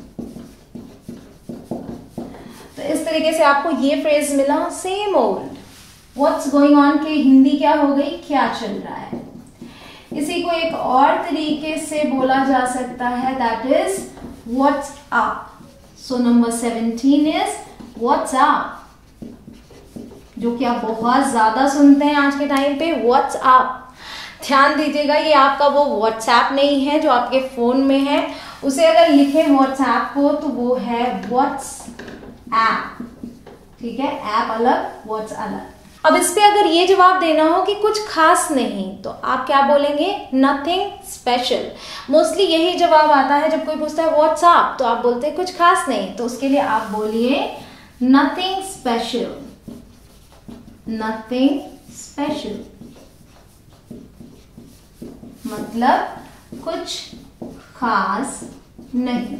तो इस तरीके से आपको ये फ्रेज मिला, same old. What's going on के हिंदी क्या हो गई? क्या चल रहा है। इसी को एक और तरीके से बोला जा सकता है, that is what's up. So number 17 is what's up, जो कि आप बहुत ज्यादा सुनते हैं आज के टाइम पे। व्हाट्स अप, ध्यान दीजिएगा, ये आपका वो व्हाट्सएप नहीं है जो आपके फोन में है। उसे अगर लिखें व्हाट्सएप को तो वो है व्हाट्सएप। ठीक है, ऐप अलग, व्हाट्स अलग। अब इस पे अगर ये जवाब देना हो कि कुछ खास नहीं, तो आप क्या बोलेंगे? Nothing special. मोस्टली यही जवाब आता है जब कोई पूछता है व्हाट्सएप, तो आप बोलते हैं कुछ खास नहीं, तो उसके लिए आप बोलिए नथिंग स्पेशल। नथिंग स्पेशल मतलब कुछ खास नहीं।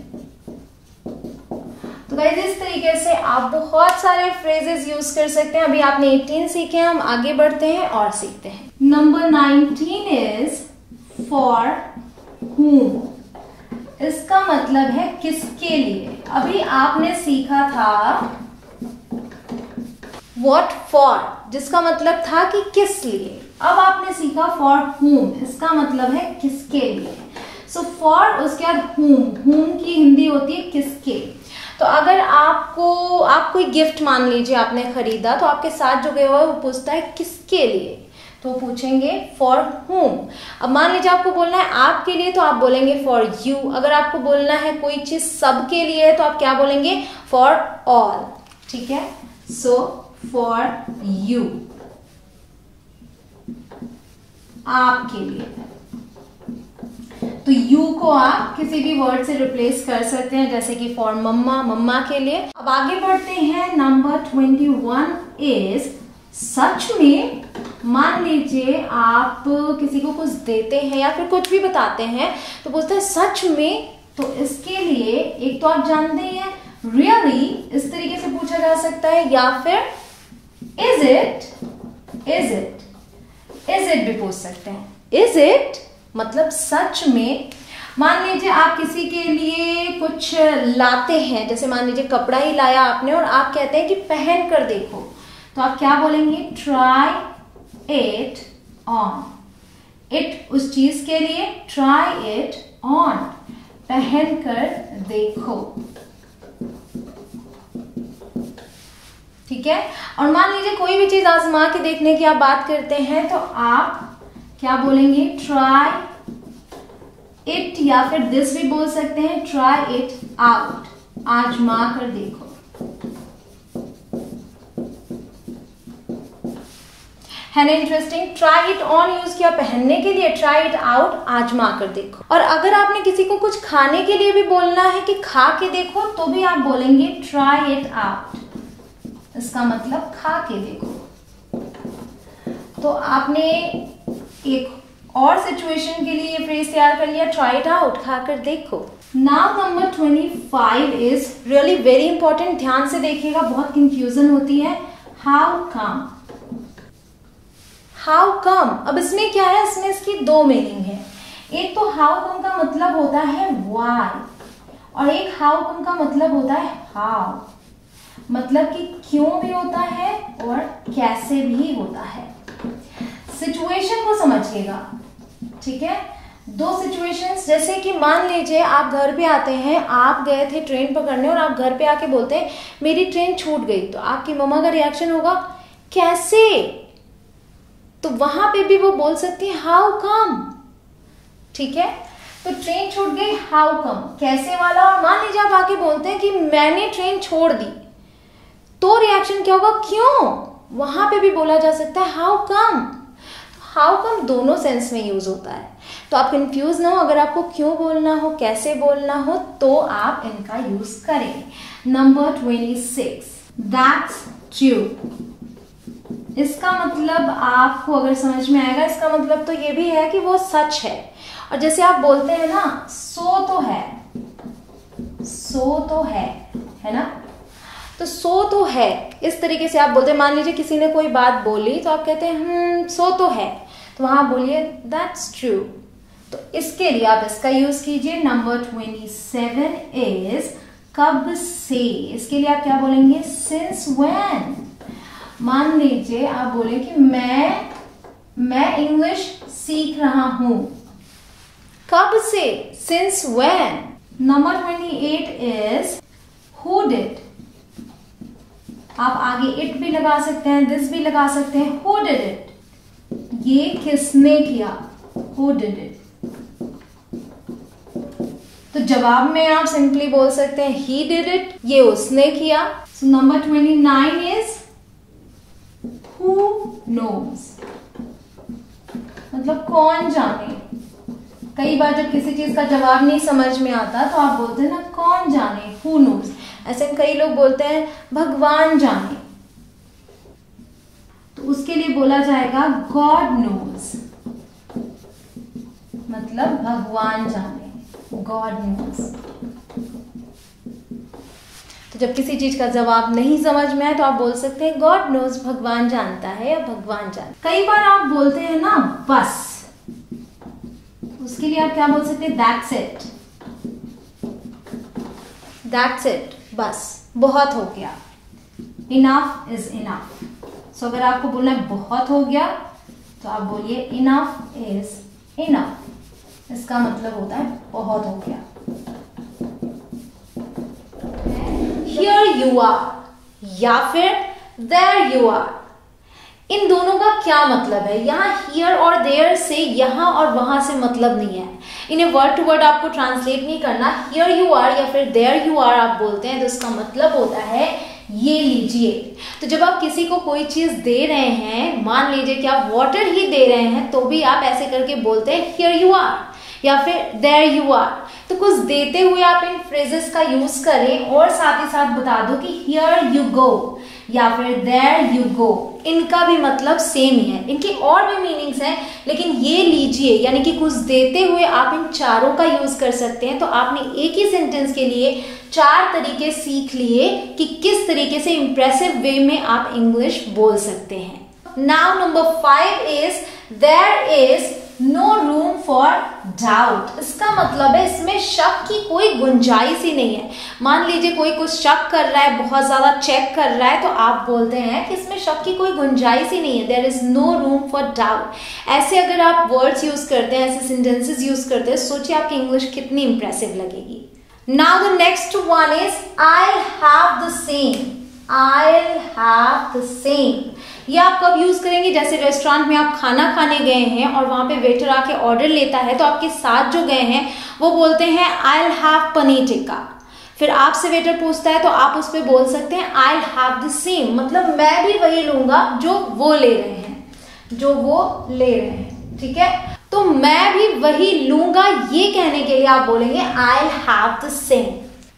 तो गाइस इस तरीके से आप बहुत सारे फ्रेजेस यूज कर सकते हैं। अभी आपने 18 सीखे हैं, हम आगे बढ़ते हैं और सीखते हैं। Number 19 is for whom। इसका मतलब है किसके लिए। अभी आपने सीखा था what for, जिसका मतलब था कि किस लिए। अब आपने सीखा for whom, इसका मतलब है किसके लिए। सो for, उसके बाद whom की हिंदी होती है किसके। तो अगर आप कोई गिफ्ट मान लीजिए आपने खरीदा, तो आपके साथ जो गया हुआ है वो पूछता है किसके लिए, तो पूछेंगे for whom। अब मान लीजिए आपको बोलना है आपके लिए, तो आप बोलेंगे for you। अगर आपको बोलना है कोई चीज सबके लिए है, तो आप क्या बोलेंगे? for all। ठीक है, सो for you, आपके लिए। तो यू को आप किसी भी वर्ड से रिप्लेस कर सकते हैं, जैसे कि फॉर मम्मा, मम्मा के लिए। अब आगे बढ़ते हैं। नंबर 21 इज सच में। मान लीजिए आप किसी को कुछ देते हैं या फिर कुछ भी बताते हैं, तो पूछते हैं सच में। तो इसके लिए एक तो आप जानते हैं रियली, इस तरीके से पूछा जा सकता है, या फिर इज इट भी पूछ सकते हैं। इज इट मतलब सच में। मान लीजिए आप किसी के लिए कुछ लाते हैं, जैसे मान लीजिए कपड़ा ही लाया आपने और आप कहते हैं कि पहन कर देखो, तो आप क्या बोलेंगे? Try it on. इट उस चीज के लिए, ट्राई इट ऑन, पहन कर देखो। ठीक है। और मान लीजिए कोई भी चीज आजमा के देखने की आप बात करते हैं तो आप क्या बोलेंगे, ट्राई इट, या फिर दिस भी बोल सकते हैं, ट्राई इट आउट, आजमा कर देखो। है ना interesting. Try it on use किया पहनने के लिए, ट्राई इट आउट आजमा कर देखो। और अगर आपने किसी को कुछ खाने के लिए भी बोलना है कि खा के देखो, तो भी आप बोलेंगे ट्राई इट आउट, इसका मतलब खा के देखो। तो आपने एक और सिचुएशन के लिए ये फ्रेज तैयार कर लिया, ट्राई इट आउट, खा कर देखो। Now number 25 is really very important, ध्यान से देखिएगा, बहुत कंफ्यूजन होती है। How come, how come. अब इसमें क्या है, इसमें इसकी दो मीनिंग है। एक तो हाउ कम का मतलब होता है व्हाई, और एक हाउ कम का मतलब होता है हाउ, मतलब कि क्यों भी होता है और कैसे भी होता है। सिचुएशन को समझिएगा, ठीक है। दो सिचुएशंस, जैसे कि मान लीजिए आप घर पे आते हैं, आप गए थे ट्रेन पकड़ने और आप घर पे आके बोलते हैं मेरी ट्रेन छूट गई, तो आपकी मम्मा का रिएक्शन होगा कैसे, तो वहां पे भी वो बोल सकती है हाउ कम, ठीक है। तो ट्रेन छूट गई, हाउ कम, कैसे वाला। और मान लीजिए आप आके बोलते हैं कि मैंने ट्रेन छोड़ दी, तो रिएक्शन क्या होगा, क्यों, वहां पे भी बोला जा सकता है हाउ कम। हाउ कम दोनों सेंस में यूज होता है, तो आप कंफ्यूज ना हो, अगर आपको क्यों बोलना हो, कैसे बोलना हो, तो आप इनका यूज करें। Number 26, that's true. इसका मतलब आपको अगर समझ में आएगा, इसका मतलब तो ये भी है कि वो सच है। और जैसे आप बोलते हैं ना, सो तो है, सो तो है ना, तो सो तो है, इस तरीके से आप बोलते हैं। मान लीजिए किसी ने कोई बात बोली तो आप कहते हैं सो तो है, तो वहां बोलिए दैट्स ट्रू। तो इसके लिए आप इसका यूज कीजिए। नंबर 27 इज कब से। इसके लिए आप क्या बोलेंगे, सिंस व्हेन। मान लीजिए आप बोले कि मैं इंग्लिश सीख रहा हूं, कब से, since when. Number 28 is who did. आप आगे इट भी लगा सकते हैं, दिस भी लगा सकते हैं। हु डिड इट, ये किसने किया, हु डिड इट। तो जवाब में आप सिंपली बोल सकते हैं ही डिड इट, ये उसने किया। So number 29 is who knows, मतलब कौन जाने। कई बार जब किसी चीज का जवाब नहीं समझ में आता तो आप बोलते हैं ना कौन जाने, हु नोज। ऐसे कई लोग बोलते हैं भगवान जाने, तो उसके लिए बोला जाएगा गॉड नोज, मतलब भगवान जाने, गॉड नोज। तो जब किसी चीज का जवाब नहीं समझ में आए तो आप बोल सकते हैं गॉड नोज, भगवान जानता है या भगवान जानता। कई बार आप बोलते हैं ना बस, उसके लिए आप क्या बोल सकते हैं, दैट्स इट, दैट्स इट, बस, बहुत हो गया। Enough is enough. सो अगर आपको बोलना है बहुत हो गया तो आप बोलिए इनफ इज इनफ, इसका मतलब होता है बहुत हो गया। Here you are या फिर there you are, इन दोनों का क्या मतलब है। यहाँ here और there से यहाँ और वहां से मतलब नहीं है, इन्हें वर्ड टू वर्ड आपको ट्रांसलेट नहीं करना। here you are या फिर there you are आप बोलते हैं तो इसका मतलब होता है ये लीजिए। तो जब आप किसी को कोई चीज दे रहे हैं, मान लीजिए कि आप वाटर ही दे रहे हैं, तो भी आप ऐसे करके बोलते हैं here you are या फिर there you are। तो कुछ देते हुए आप इन फ्रेजेस का यूज करें और साथ ही साथ बता दो कि here you go या फिर there you go, इनका भी मतलब सेम ही है। इनकी और भी मीनिंग्स हैं, लेकिन ये लीजिए यानी कि कुछ देते हुए आप इन चारों का यूज कर सकते हैं। तो आपने एक ही सेंटेंस के लिए 4 तरीके सीख लिए कि किस तरीके से इंप्रेसिव वे में आप इंग्लिश बोल सकते हैं। Now number 5 is there is no room for doubt. इसका मतलब है इसमें शक की कोई गुंजाइश ही नहीं है। मान लीजिए कोई कुछ शक कर रहा है, बहुत ज्यादा चेक कर रहा है, तो आप बोलते हैं कि इसमें शक की कोई गुंजाइश ही नहीं है, there is no room for doubt. ऐसे अगर आप वर्ड्स यूज करते हैं, ऐसे सेंटेंसेस यूज करते हैं, सोचिए आपकी इंग्लिश कितनी इंप्रेसिव लगेगी। Now the next one is I have the same. I'll have the same। ये आप कब यूज करेंगे? जैसे रेस्टोरेंट में आप खाना खाने गए हैं और वहां पे वेटर आके ऑर्डर लेता है, तो आपके साथ जो गए हैं वो बोलते हैं I'll have पनीर टिक्का। फिर आपसे वेटर पूछता है तो आप उस पर बोल सकते हैं I'll have the same, मतलब मैं भी वही लूंगा जो वो ले रहे हैं, जो वो ले रहे हैं। ठीक है, तो मैं भी वही लूंगा ये कहने के लिए आप बोलेंगे I'll have the same।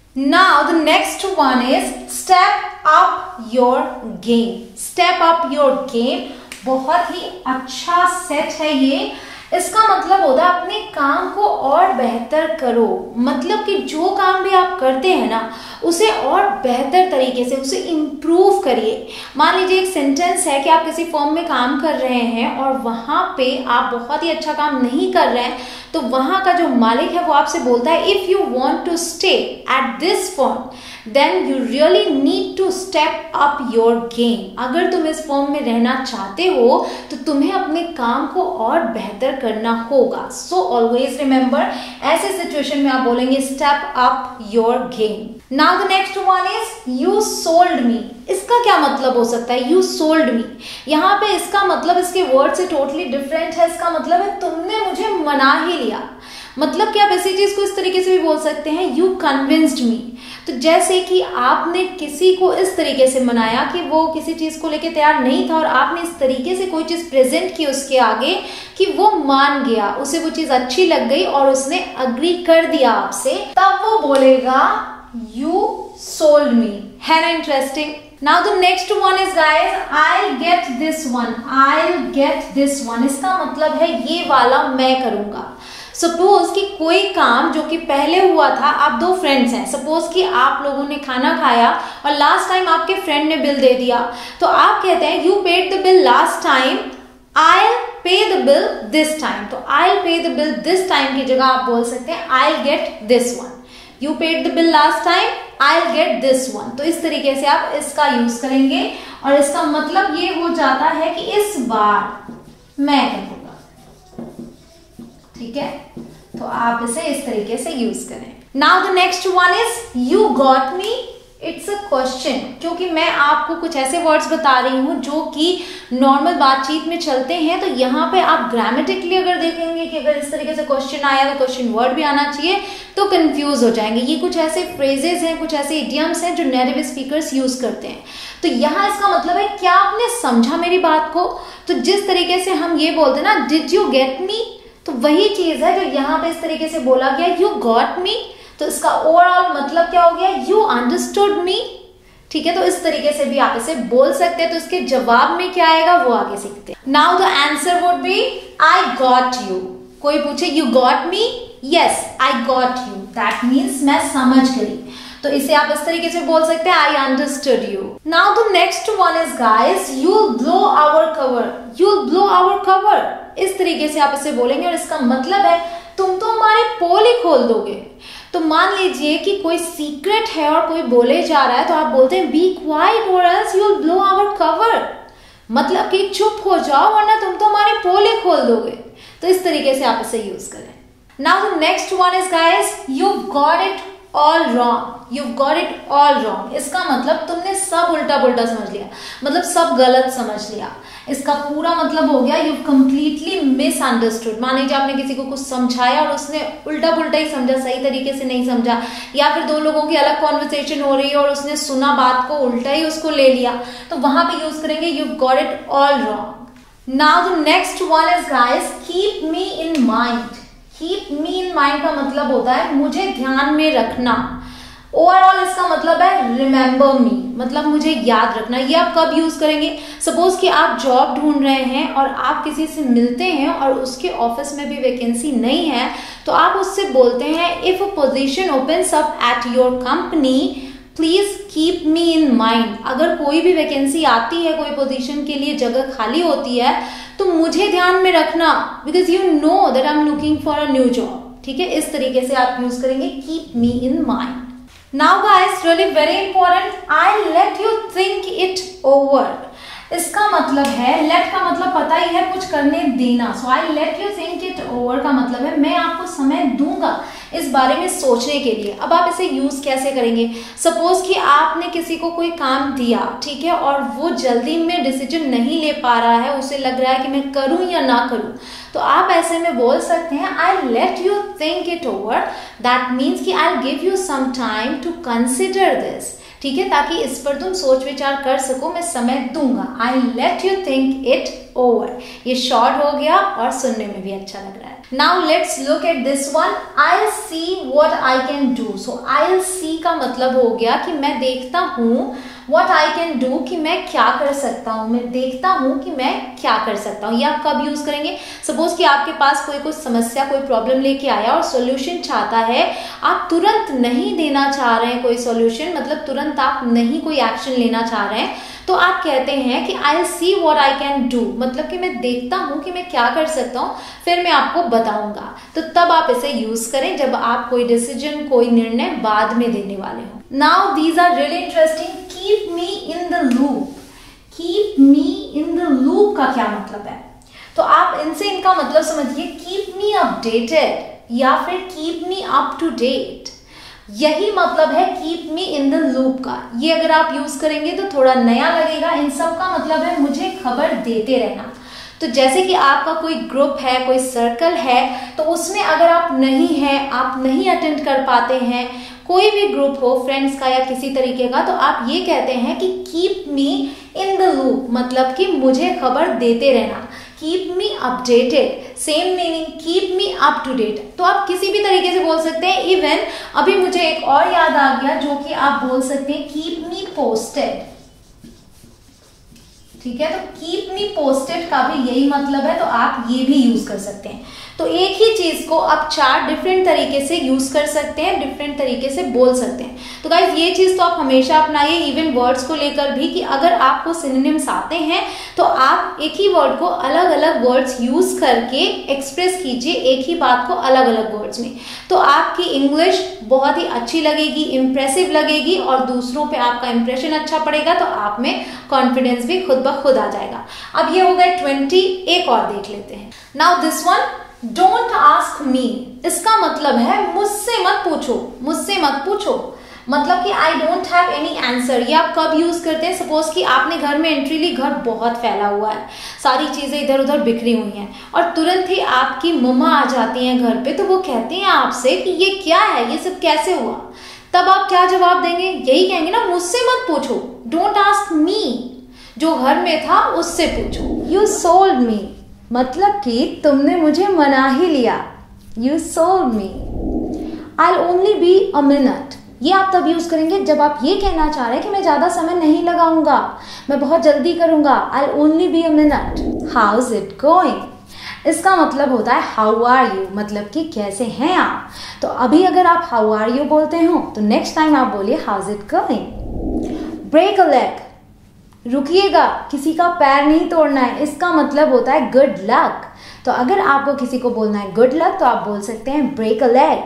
Now the next one is step up your game। Step up your game बहुत ही अच्छा सेट है ये। इसका मतलब होता है अपने काम को और बेहतर करो, मतलब कि जो काम भी आप करते हैं ना उसे और बेहतर तरीके से उसे इम्प्रूव करिए। मान लीजिए एक सेंटेंस है कि आप किसी फर्म में काम कर रहे हैं और वहां पे आप बहुत ही अच्छा काम नहीं कर रहे हैं, तो वहां का जो मालिक है वो आपसे बोलता है if you want to stay at this firm then you really need to step up your game. अगर तुम इस फर्म में रहना चाहते हो तो तुम्हें अपने काम को और बेहतर करना होगा। सो ऑलवेज रिमेंबर, ऐसे सिचुएशन में आप बोलेंगे step up your game. Now the next one is you sold me. इसका क्या मतलब हो सकता है? यू सोल्ड मी, यहाँ पे इसका मतलब इसके वर्ड से टोटली डिफरेंट है। इसका मतलब है तुमने मुझे मना ही लिया। मतलब कि आप इसी चीज को इस तरीके से भी बोल सकते हैं यू कन्विंस्ड मी। तो जैसे कि आपने किसी को इस तरीके से मनाया कि वो किसी चीज को लेके तैयार नहीं था और आपने इस तरीके से कोई चीज प्रेजेंट की उसके आगे कि वो मान गया, उसे वो चीज अच्छी लग गई और उसने अग्री कर दिया आपसे, तब वो बोलेगा यू सोल्ड मी। है ना interesting? Now the next one is guys, I'll get this one। I'll get this one इसका मतलब है ये वाला मैं करूंगा। सपोज कि कोई काम जो कि पहले हुआ था, आप दो फ्रेंड्स हैं, सपोज कि आप लोगों ने खाना खाया और लास्ट टाइम आपके फ्रेंड ने बिल दे दिया, तो आप कहते हैं you paid the bill last time, I'll pay the bill this time। तो I'll pay the bill this time की जगह आप बोल सकते हैं I'll get this one। You paid the bill last time, I'll get this one। तो इस तरीके से आप इसका यूज करेंगे और इसका मतलब ये हो जाता है कि इस बार मैं करूंगा। ठीक है, तो आप इसे इस तरीके से यूज करें। Now the next one is you got me। It's a question, क्योंकि मैं आपको कुछ ऐसे वर्ड्स बता रही हूं जो कि नॉर्मल बातचीत में चलते हैं, तो यहाँ पे आप ग्रामेटिकली अगर देखेंगे कि अगर इस तरीके से क्वेश्चन आया तो क्वेश्चन वर्ड भी आना चाहिए, तो कंफ्यूज हो जाएंगे। ये कुछ ऐसे फ्रेजेस हैं, कुछ ऐसे इडियम्स हैं जो नेटिव स्पीकर्स यूज करते हैं। तो यहाँ इसका मतलब है क्या आपने समझा मेरी बात को? तो जिस तरीके से हम ये बोलते हैं ना डिड यू गेट मी, तो वही चीज है जो यहाँ पे इस तरीके से बोला गया यू गॉट मी। तो इसका ओवरऑल मतलब क्या हो गया? You understood me. ठीक है, तो इस तरीके से भी आप इसे बोल सकते हैं। तो इसके जवाब में क्या आएगा वो आगे सीखते हैं। Now the answer would be I got you. कोई पूछे you got me, yes I got you, that means मैं समझ गई। तो इसे आप इस तरीके से बोल सकते हैं I understood you. Now the next one is guys you'll blow our cover. You'll blow our cover, इस तरीके से आप इसे बोलेंगे और इसका मतलब है तुम तो हमारे पोल ही खोल दोगे। तो मान लीजिए कि कोई सीक्रेट है और कोई बोले जा रहा है, तो आप बोलते हैं बी क्वाइट और else you will blow our cover. मतलब कि चुप हो जाओ वरना तुम तो हमारे पोल ही खोल दोगे। तो इस तरीके से आप इसे यूज करें। Now the next one is guys you got it all wrong. You got it all wrong, इसका मतलब तुमने सब उल्टा पुल्टा समझ लिया, मतलब सब गलत समझ लिया। इसका पूरा मतलब हो गया यू कंप्लीटली मिसअंडरस्टूड। मान लीजिए आपने किसी को कुछ समझाया और उसने उल्टा पुल्टा ही समझा, सही तरीके से नहीं समझा, या फिर दो लोगों की अलग कॉन्वर्सेशन हो रही है और उसने सुना बात को उल्टा ही उसको ले लिया, तो वहां पे यूज करेंगे you got it all wrong. Now the next one is guys keep me in mind. Keep me in mind का मतलब होता है मुझे ध्यान में रखना। ओवरऑल इसका मतलब है रिमेंबर मी, मतलब मुझे याद रखना। ये आप कब यूज करेंगे? सपोज कि आप जॉब ढूंढ रहे हैं और आप किसी से मिलते हैं और उसके ऑफिस में भी वैकेंसी नहीं है, तो आप उससे बोलते हैं if a position opens up at your company please keep me in mind. अगर कोई भी वैकेंसी आती है, कोई पोजीशन के लिए जगह खाली होती है, तो मुझे ध्यान में रखना, because you know that I am looking for a new job. ठीक है, इस तरीके से आप यूज करेंगे keep me in mind. Now guys, really very important, I'll let you think it over। इसका मतलब है let का मतलब पता ही है कुछ करने देना, so I'll let you think it over का मतलब है मैं आपको समय दूंगा इस बारे में सोचने के लिए। अब आप इसे यूज कैसे करेंगे? सपोज कि आपने किसी को कोई काम दिया, ठीक है, और वो जल्दी में डिसीजन नहीं ले पा रहा है, उसे लग रहा है कि मैं करूं या ना करूं, तो आप ऐसे में बोल सकते हैं I let you think it over. That means कि I give you some time to consider this, ठीक है, ताकि इस पर तुम सोच विचार कर सको, मैं समय दूंगा। I let you think it over. ये शॉर्ट हो गया और सुनने में भी अच्छा लग रहा है। Now let's look at this one, I see what I can do. So I see का मतलब हो गया कि मैं देखता हूँ, What I can do कि मैं क्या कर सकता हूँ, मैं देखता हूँ कि मैं क्या कर सकता हूँ। ये आप कब यूज करेंगे? सपोज कि आपके पास कोई कुछ समस्या, कोई प्रॉब्लम लेके आया और सॉल्यूशन चाहता है, आप तुरंत नहीं देना चाह रहे हैं कोई सॉल्यूशन, मतलब तुरंत आप नहीं कोई एक्शन लेना चाह रहे हैं, तो आप कहते हैं कि I'll see what I can do, मतलब कि मैं देखता हूँ कि मैं क्या कर सकता हूँ, फिर मैं आपको बताऊंगा। तो तब आप इसे यूज करें जब आप कोई डिसीजन, कोई निर्णय बाद में देने वाले हो। Now these are really interesting. Keep me in the loop. Keep me in the loop का क्या मतलब है? तो आप इनसे इनका मतलब समझिए, कीप मी अपडेटेड या फिर keep me up to date, यही मतलब है keep me in the loop का। ये अगर आप यूज करेंगे तो थोड़ा नया लगेगा। इन सब का मतलब है मुझे खबर देते रहना। तो जैसे कि आपका कोई ग्रुप है, कोई सर्कल है, तो उसमें अगर आप नहीं हैं, आप नहीं अटेंड कर पाते हैं, कोई भी ग्रुप हो फ्रेंड्स का या किसी तरीके का, तो आप ये कहते हैं कि keep me in the loop, मतलब कि मुझे खबर देते रहना। Keep me updated, same meaning, keep me up to date. तो आप किसी भी तरीके से बोल सकते हैं। इवन अभी मुझे एक और याद आ गया जो कि आप बोल सकते हैं कीप मी पोस्टेड, ठीक है। तो कीप मी पोस्टेड का भी यही मतलब है, तो आप ये भी यूज कर सकते हैं। तो एक ही चीज को आप 4 डिफरेंट तरीके से यूज कर सकते हैं, डिफरेंट तरीके से बोल सकते हैं। तो गाइस ये चीज तो आप हमेशा अपनाइए, इवन वर्ड्स को लेकर भी, कि अगर आपको सिनोनिम्स आते हैं तो आप एक ही वर्ड को अलग अलग वर्ड्स यूज करके एक्सप्रेस कीजिए, एक ही बात को अलग अलग वर्ड्स में। तो आपकी इंग्लिश बहुत ही अच्छी लगेगी, इंप्रेसिव लगेगी, और दूसरों पे आपका इंप्रेशन अच्छा पड़ेगा, तो आप में कॉन्फिडेंस भी खुद ब खुद आ जाएगा। अब ये हो गए 20, एक और देख लेते हैं। Now this one, don't ask me. इसका मतलब है मुझसे मत पूछो, मुझसे मत पूछो, मतलब कि I don't have any answer. ये आप कब यूज करते हैं? सपोज कि आपने घर में एंट्री ली, घर बहुत फैला हुआ है, सारी चीजें इधर उधर बिखरी हुई हैं, और तुरंत ही आपकी मम्मा आ जाती हैं घर पे, तो वो कहते हैं आपसे कि ये क्या है, ये सब कैसे हुआ? तब आप क्या जवाब देंगे? यही कहेंगे ना, मुझसे मत पूछो, डोंट आस्क मी, जो घर में था उससे पूछो। यू सोल्ड मी, मतलब कि तुमने मुझे मना ही लिया। You sold me. I only be a minute, ये आप तब यूज करेंगे जब आप ये कहना चाह रहे हैं कि मैं ज्यादा समय नहीं लगाऊंगा, मैं बहुत जल्दी करूंगा। I only be a minute. How is it going, इसका मतलब होता है हाउ आर यू, मतलब कि कैसे हैं आप। तो अभी अगर आप हाउ आर यू बोलते हो तो नेक्स्ट टाइम आप बोलिए how is it going. Break a leg, रुकिएगा, किसी का पैर नहीं तोड़ना है, इसका मतलब होता है गुड लक। तो अगर आपको किसी को बोलना है गुड लक तो आप बोल सकते हैं break a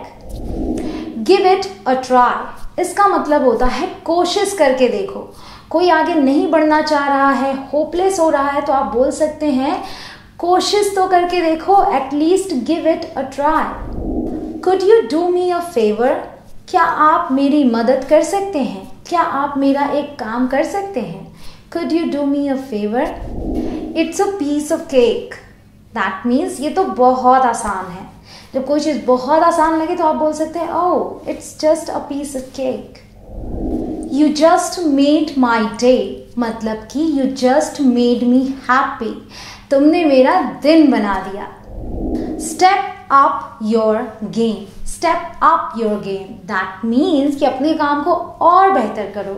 leg. Give it a try, इसका मतलब होता है कोशिश करके देखो। कोई आगे नहीं बढ़ना चाह रहा है, होपलेस हो रहा है, तो आप बोल सकते हैं कोशिश तो करके देखो, at least give it a try. Could you do me a favour, क्या आप मेरी मदद कर सकते हैं, क्या आप मेरा एक काम कर सकते हैं। Could you do me a favor? It's a piece of cake. That means ये तो बहुत आसान है। जब कोई चीज बहुत आसान लगे तो आप बोल सकते हैं oh, it's just a piece of cake. You just made my day, मतलब कि you just made me happy. तुमने मेरा दिन बना दिया। Step up your game. Step up your game. That means कि अपने काम को और बेहतर करो।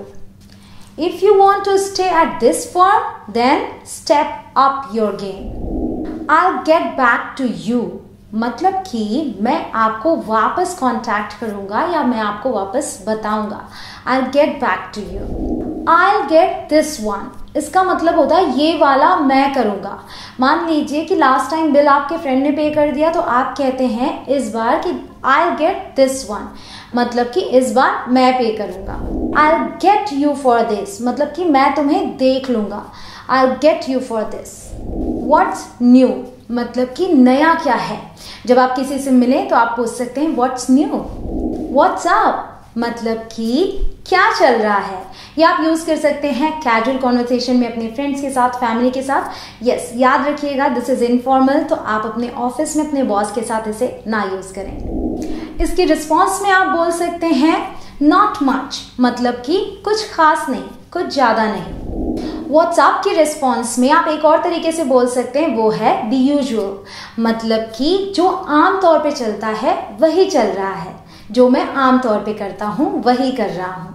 If you want to stay at this form, then step up your game. I'll get back to you, मतलब कि मैं आपको वापस कांटेक्ट करूंगा या मैं आपको वापस बताऊंगा। I'll get back to you. I'll get this one, इसका मतलब होता है ये वाला मैं करूंगा। मान लीजिए कि लास्ट टाइम बिल आपके फ्रेंड ने पे कर दिया, तो आप कहते हैं इस बार कि I'll get this one, मतलब कि इस बार मैं पे करूंगा। I'll get you for this, मतलब कि मैं तुम्हें देख लूंगा। I'll get you for this. What's new मतलब कि नया क्या है। जब आप किसी से मिलें तो आप पूछ सकते हैं व्हाट्स न्यू। व्हाट्स अप मतलब कि क्या चल रहा है। या आप यूज कर सकते हैं कैजुअल कॉन्वर्सेशन में अपने फ्रेंड्स के साथ, फैमिली के साथ। यस, याद रखिएगा दिस इज इनफॉर्मल, तो आप अपने ऑफिस में अपने बॉस के साथ इसे ना यूज करें। इसके रिस्पॉन्स में आप बोल सकते हैं नॉट मच मतलब कि कुछ खास नहीं, कुछ ज्यादा नहीं। व्हाट्सएप के रिस्पॉन्स में आप एक और तरीके से बोल सकते हैं, वो है द यूजुअल मतलब कि जो आम तौर पे चलता है वही चल रहा है, जो मैं आम तौर पे करता हूं वही कर रहा हूं।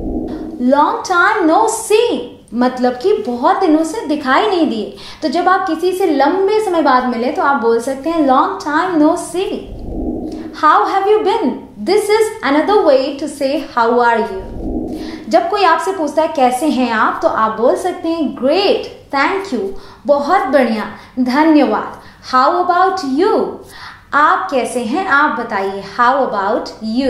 लॉन्ग टाइम नो सी मतलब कि बहुत दिनों से दिखाई नहीं दिए। तो जब आप किसी से लंबे समय बाद मिले तो आप बोल सकते हैं long time no see. How have you been, this is another way to say how are you. जब कोई आपसे पूछता है कैसे हैं आप, तो आप बोल सकते हैं ग्रेट, थैंक यू, बहुत बढ़िया, धन्यवाद। हाउ अबाउट यू, आप कैसे हैं आप बताइए, how about you.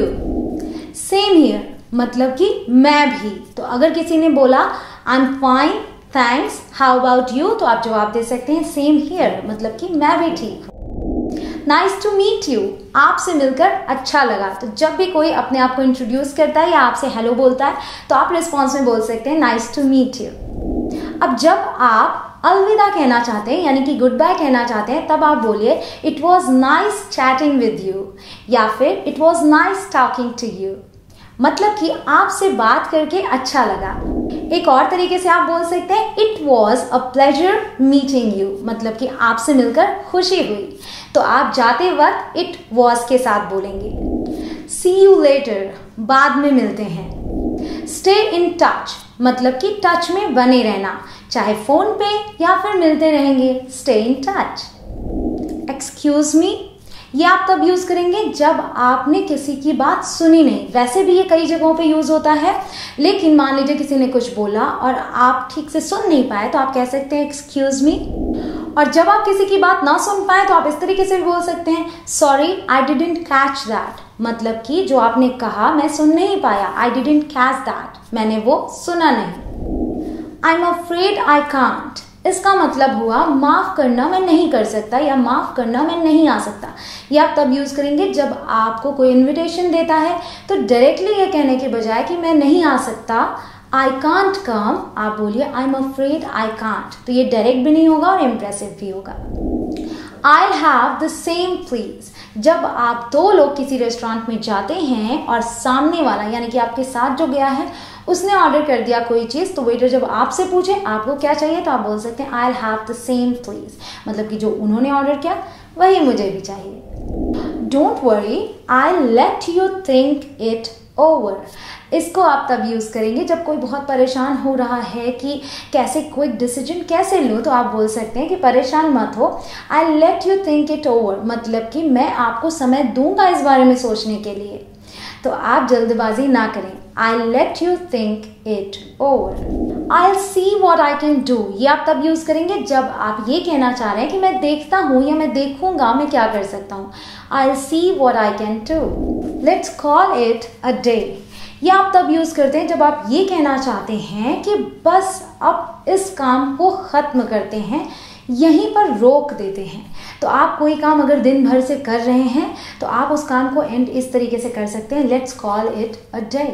Same here मतलब कि मैं भी। तो अगर किसी ने बोला I am fine, thanks, how about you, तो आप जवाब दे सकते हैं सेम हियर मतलब कि मैं भी ठीक हूँ। नाइस टू मीट यू, आपसे मिलकर अच्छा लगा। तो जब भी कोई अपने आप को इंट्रोड्यूस करता है या आपसे हेलो बोलता है तो आप रिस्पॉन्स में बोल सकते हैं नाइस टू मीट यू। अब जब आप अलविदा कहना चाहते हैं यानी कि गुड बाय कहना चाहते हैं, तब आप बोलिए it was nice chatting with you या फिर it was nice talking to you मतलब कि आपसे बात करके अच्छा लगा। एक और तरीके से आप बोल सकते हैं it was a pleasure meeting you मतलब कि आपसे मिलकर खुशी हुई। तो आप जाते वक्त इट वॉज के साथ बोलेंगे। सी यू लेटर, बाद में मिलते हैं। स्टे इन टच मतलब कि टच में बने रहना, चाहे फोन पे या फिर मिलते रहेंगे। Stay in touch. Excuse me, ये आप तब यूज करेंगे जब आपने किसी की बात सुनी नहीं। वैसे भी ये कई जगहों पे यूज होता है, लेकिन मान लीजिए किसी ने कुछ बोला और आप ठीक से सुन नहीं पाए तो आप कह सकते हैं एक्सक्यूज मी। और जब आप किसी की बात ना सुन पाए तो आप इस तरीके से भी बोल सकते हैं sorry I didn't catch that मतलब कि जो आपने कहा मैं सुन नहीं पाया। आई डिडंट कैच दैट, मैंने वो सुना नहीं। I am afraid I can't, इसका मतलब हुआ माफ करना मैं नहीं कर सकता या माफ करना मैं नहीं आ सकता। ये आप तब यूज करेंगे जब आपको कोई इनविटेशन देता है तो डायरेक्टली ये कहने के बजाय कि मैं नहीं आ सकता, आई कांट कम, आप बोलिए I am afraid I can't. तो ये डायरेक्ट भी नहीं होगा और इम्प्रेसिव भी होगा। I have the same please, जब आप दो लोग किसी रेस्टोरेंट में जाते हैं और सामने वाला यानी कि आपके साथ जो गया है उसने ऑर्डर कर दिया कोई चीज, तो वेटर जब आपसे पूछे आपको क्या चाहिए तो आप बोल सकते हैं I have the same please मतलब कि जो उन्होंने ऑर्डर किया वही मुझे भी चाहिए। Don't worry I let you think it over, इसको आप तब यूज करेंगे जब कोई बहुत परेशान हो रहा है कि कैसे क्विक डिसीजन कैसे लो, तो आप बोल सकते हैं कि परेशान मत हो, I let you think it over मतलब कि मैं आपको समय दूंगा इस बारे में सोचने के लिए, तो आप जल्दबाजी ना करें। I let you think it over. I see what I can do, ये आप तब यूज करेंगे जब आप ये कहना चाह रहे हैं कि मैं देखता हूं या मैं देखूंगा मैं क्या कर सकता हूं। I see what I can do. Let's call it a day, ये आप तब यूज करते हैं जब आप ये कहना चाहते हैं कि बस अब इस काम को खत्म करते हैं, यहीं पर रोक देते हैं। तो आप कोई काम अगर दिन भर से कर रहे हैं तो आप उस काम को एंड इस तरीके से कर सकते हैं, let's call it a day.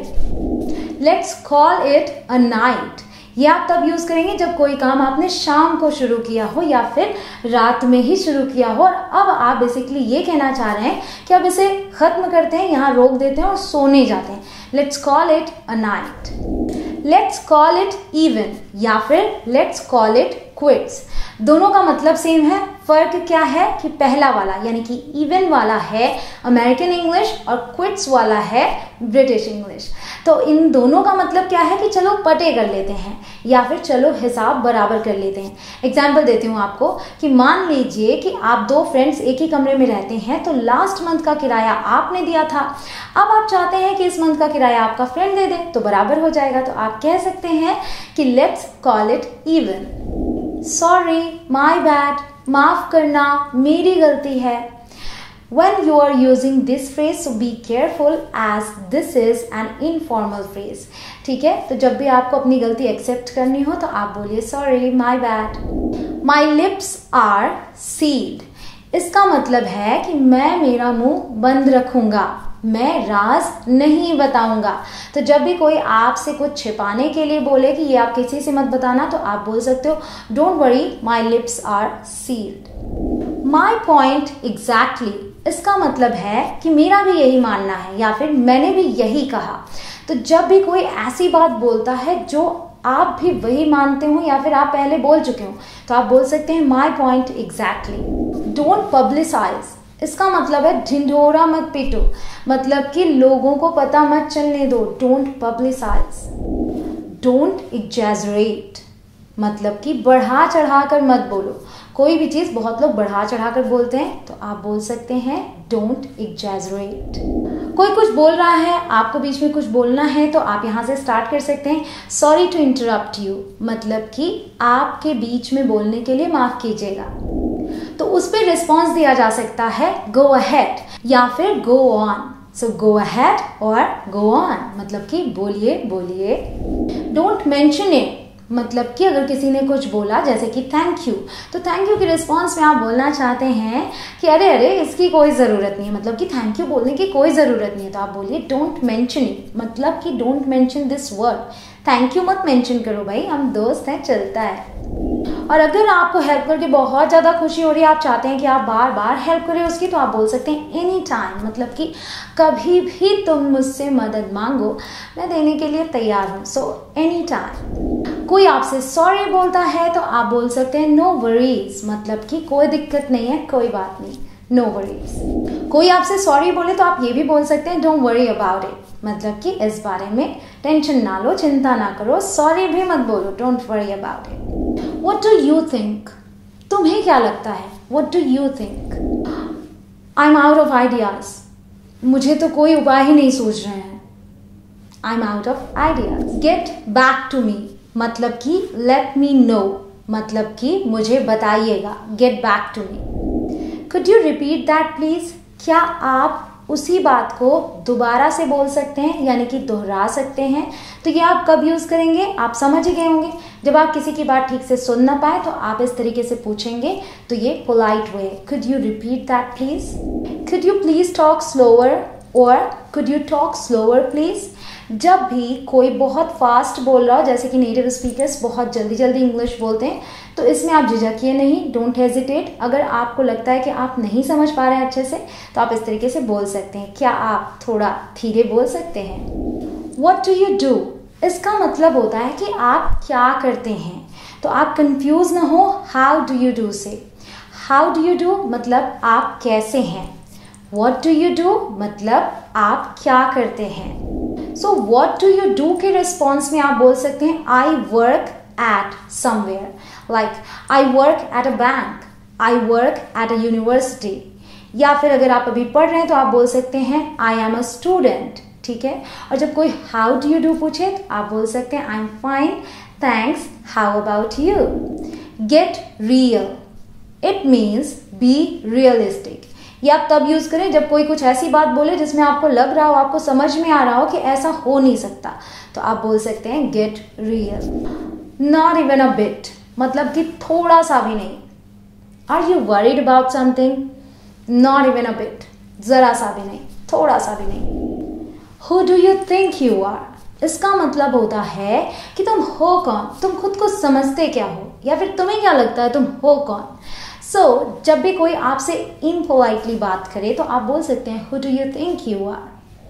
Let's call it a night, ये आप तब यूज करेंगे जब कोई काम आपने शाम को शुरू किया हो या फिर रात में ही शुरू किया हो और अब आप बेसिकली ये कहना चाह रहे हैं कि अब इसे खत्म करते हैं, यहाँ रोक देते हैं और सोने जाते हैं। Let's call it a night. Let's call it even या फिर लेट्स कॉल इट क्विट्स, दोनों का मतलब सेम है। फर्क क्या है कि पहला वाला यानी कि इवन वाला है अमेरिकन इंग्लिश और क्विट्स वाला है ब्रिटिश इंग्लिश। तो इन दोनों का मतलब क्या है कि चलो पटे कर लेते हैं या फिर चलो हिसाब बराबर कर लेते हैं। एग्जाम्पल देती हूँ आपको कि मान लीजिए कि आप दो फ्रेंड्स एक ही कमरे में रहते हैं, तो लास्ट मंथ का किराया आपने दिया था, अब आप चाहते हैं कि इस मंथ का किराया आपका फ्रेंड दे दे, तो बराबर हो जाएगा। तो आप कह सकते हैं कि let's call it even. Sorry, my bad, माफ करना, मेरी गलती है। When you are using this phrase, so be careful as this is an informal phrase. ठीक है, तो जब भी आपको अपनी गलती एक्सेप्ट करनी हो तो आप बोलिए sorry, my bad. My lips are sealed. इसका मतलब है कि मैं मेरा मुंह बंद रखूंगा, मैं राज नहीं बताऊंगा. तो जब भी कोई आपसे कुछ छिपाने के लिए बोले कि ये आप किसी से मत बताना, तो आप बोल सकते हो don't worry, my lips are sealed. My point exactly, इसका मतलब है कि मेरा भी यही मानना है या फिर मैंने भी यही कहा. तो जब भी कोई ऐसी बात बोलता है जो आप भी वही मानते हो या फिर आप पहले बोल चुके हो, तो आप बोल सकते हैं my point exactly. Don't publicise, इसका मतलब है ढिंढोरा मत पीटो, मतलब कि लोगों को पता मत चलने दो. Don't publicise. डोंट एग्जैजरेट, मतलब कि बढ़ा चढ़ा कर मत बोलो. कोई भी चीज बहुत लोग बढ़ा चढ़ा कर बोलते हैं, तो आप बोल सकते हैं डोंट एग्जैजरेट. कोई कुछ बोल रहा है, आपको बीच में कुछ बोलना है, तो आप यहाँ से स्टार्ट कर सकते हैं सॉरी टू इंटरप्ट यू, मतलब कि आपके बीच में बोलने के लिए माफ कीजिएगा. तो उस पर रिस्पॉन्स दिया जा सकता है गो अहेड या फिर go on. So go ahead और गो ऑन, मतलब कि बोलिए बोलिए. डोंट मेंशन इट, मतलब कि अगर किसी ने कुछ बोला जैसे कि थैंक यू, तो थैंक यू के रिस्पॉन्स में आप बोलना चाहते हैं कि अरे अरे इसकी कोई ज़रूरत नहीं है, मतलब कि थैंक यू बोलने की कोई ज़रूरत नहीं है, तो आप बोलिए डोंट मेंशन इट, मतलब कि don't mention this word. Thank you मत मेंशन करो भाई, हम दोस्त हैं, चलता है. और अगर आपको हेल्प करके बहुत ज़्यादा खुशी हो रही है, आप चाहते हैं कि आप बार बार हेल्प करें उसकी, तो आप बोल सकते हैं एनी टाइम, मतलब कि कभी भी तुम मुझसे मदद मांगो, मैं देने के लिए तैयार हूँ. So any time. कोई आपसे सॉरी बोलता है तो आप बोल सकते हैं नो वरीज, मतलब कि कोई दिक्कत नहीं है, कोई बात नहीं, नो वरीज. कोई आपसे सॉरी बोले तो आप ये भी बोल सकते हैं डोंट वरी अबाउट इट, मतलब कि इस बारे में टेंशन ना लो, चिंता ना करो, सॉरी भी मत बोलो, don't worry about it. What do you think, तुम्हें क्या लगता है. What do you think. I am out of ideas, मुझे तो कोई उपाय ही नहीं सूझ रहे हैं. I am out of ideas. Get back to me, मतलब कि लेट मी नो, मतलब कि मुझे बताइएगा. Get back to me. Could you repeat that please, क्या आप उसी बात को दोबारा से बोल सकते हैं, यानी कि दोहरा सकते हैं. तो ये आप कब यूज करेंगे, आप समझ ही गए होंगे. जब आप किसी की बात ठीक से सुन ना पाए तो आप इस तरीके से पूछेंगे, तो ये polite way. Could you repeat that please. Could you please talk slower और could you talk slower please. जब भी कोई बहुत फास्ट बोल रहा हो, जैसे कि नेटिव स्पीकर्स बहुत जल्दी जल्दी इंग्लिश बोलते हैं, तो इसमें आप झिझकिए नहीं, डोंट हेजिटेट. अगर आपको लगता है कि आप नहीं समझ पा रहे हैं अच्छे से, तो आप इस तरीके से बोल सकते हैं. क्या आप थोड़ा धीरे बोल सकते हैं. व्हाट डू यू डू, इसका मतलब होता है कि आप क्या करते हैं. तो आप कंफ्यूज ना हो, हाउ डू यू डू से. हाउ डू यू डू मतलब आप कैसे हैं. व्हाट डू यू डू मतलब आप क्या करते हैं. So what do you do के रिस्पॉन्स में आप बोल सकते हैं I work at somewhere, like I work at a bank, I work at a university. या फिर अगर आप अभी पढ़ रहे हैं तो आप बोल सकते हैं आई एम अ स्टूडेंट. ठीक है. और जब कोई हाउ डू यू डू पूछे तो आप बोल सकते हैं I am fine, thanks, how about you. Get real, it means be realistic. ये आप तब यूज करें जब कोई कुछ ऐसी बात बोले जिसमें आपको लग रहा हो, आपको समझ में आ रहा हो कि ऐसा हो नहीं सकता, तो आप बोल सकते हैं get real. Not even a bit, मतलब कि थोड़ा सा भी नहीं. Are you worried about something. Not even a bit, जरा सा भी नहीं, थोड़ा सा भी नहीं. Who do you think you are, इसका मतलब होता है कि तुम हो कौन, तुम खुद को समझते क्या हो, या फिर तुम्हें क्या लगता है तुम हो कौन. सो जब भी कोई आपसे इनपोलाइटली बात करे तो आप बोल सकते हैं who do you think you are.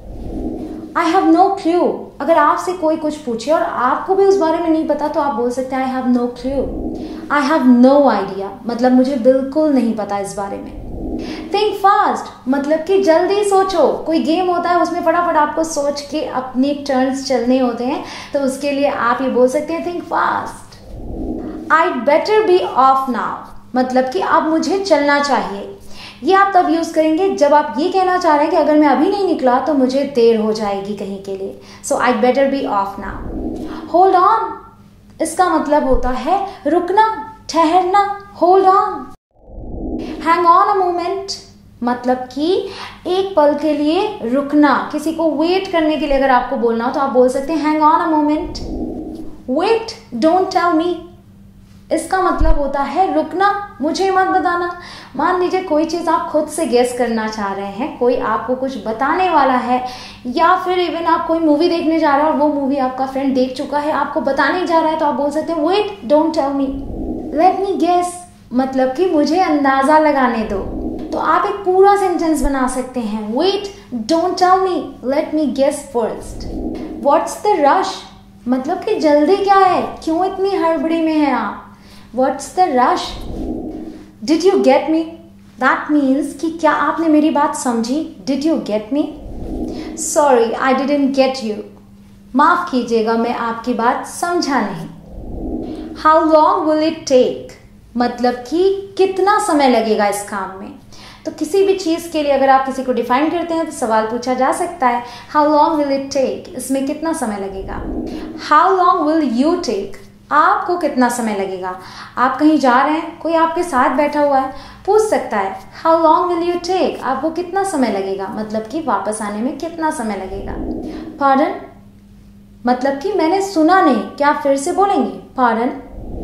I have no clue, अगर आपसे कोई कुछ पूछे और आपको भी उस बारे में नहीं पता, तो आप बोल सकते हैं I have no clue. I have no idea, मतलब मुझे बिल्कुल नहीं पता इस बारे में. थिंक फास्ट, मतलब कि जल्दी सोचो. कोई गेम होता है उसमें फटाफट आपको सोच के अपने टर्न्स चलने होते हैं, तो उसके लिए आप ये बोल सकते हैं think fast. I better be off now, मतलब कि अब मुझे चलना चाहिए. ये आप तब यूज करेंगे जब आप ये कहना चाह रहे हैं कि अगर मैं अभी नहीं निकला तो मुझे देर हो जाएगी कहीं के लिए. So I better be off now. Hold on, इसका मतलब होता है रुकना, ठहरना. Hold on. Hang on a moment, मतलब कि एक पल के लिए रुकना, किसी को वेट करने के लिए अगर आपको बोलना हो तो आप बोल सकते हैं hang on a moment, wait, don't tell me. इसका मतलब होता है रुकना, मुझे मत बताना। मान लीजिए कोई चीज़ आप खुद से गेस करना चाह रहे हैं, कोई आपको कुछ बताने वाला है, या फिर इवन आप कोई मूवी देखने जा रहे हैं और वो मूवी आपका फ्रेंड देख चुका है, आपको बताने जा रहा है, तो आप बोल सकते हैं wait, don't tell me, let me guess, मतलब कि मुझे अंदाजा लगाने दो। तो आप एक पूरा सेंटेंस बना सकते हैं, wait, don't tell me, let me guess first. What's the rush, मतलब कि जल्दी क्या है, क्यों इतनी हड़बड़ी में है आप। What's the rush. Did you get me, that means कि क्या आपने मेरी बात समझी। Did you get me. Sorry I didn't get you, माफ कीजिएगा मैं आपकी बात समझा नहीं। How long will it take, मतलब कि कितना समय लगेगा इस काम में। तो किसी भी चीज़ के लिए अगर आप किसी को डिफाइन करते हैं तो सवाल पूछा जा सकता है how long will it take, इसमें कितना समय लगेगा। How long will you take, आपको कितना समय लगेगा। आप कहीं जा रहे हैं, कोई आपके साथ बैठा हुआ है, पूछ सकता है how long will you take, आपको कितना समय लगेगा, मतलब कि वापस आने में कितना समय लगेगा। पार्डन, मतलब कि मैंने सुना नहीं, क्या फिर से बोलेंगे। पार्डन।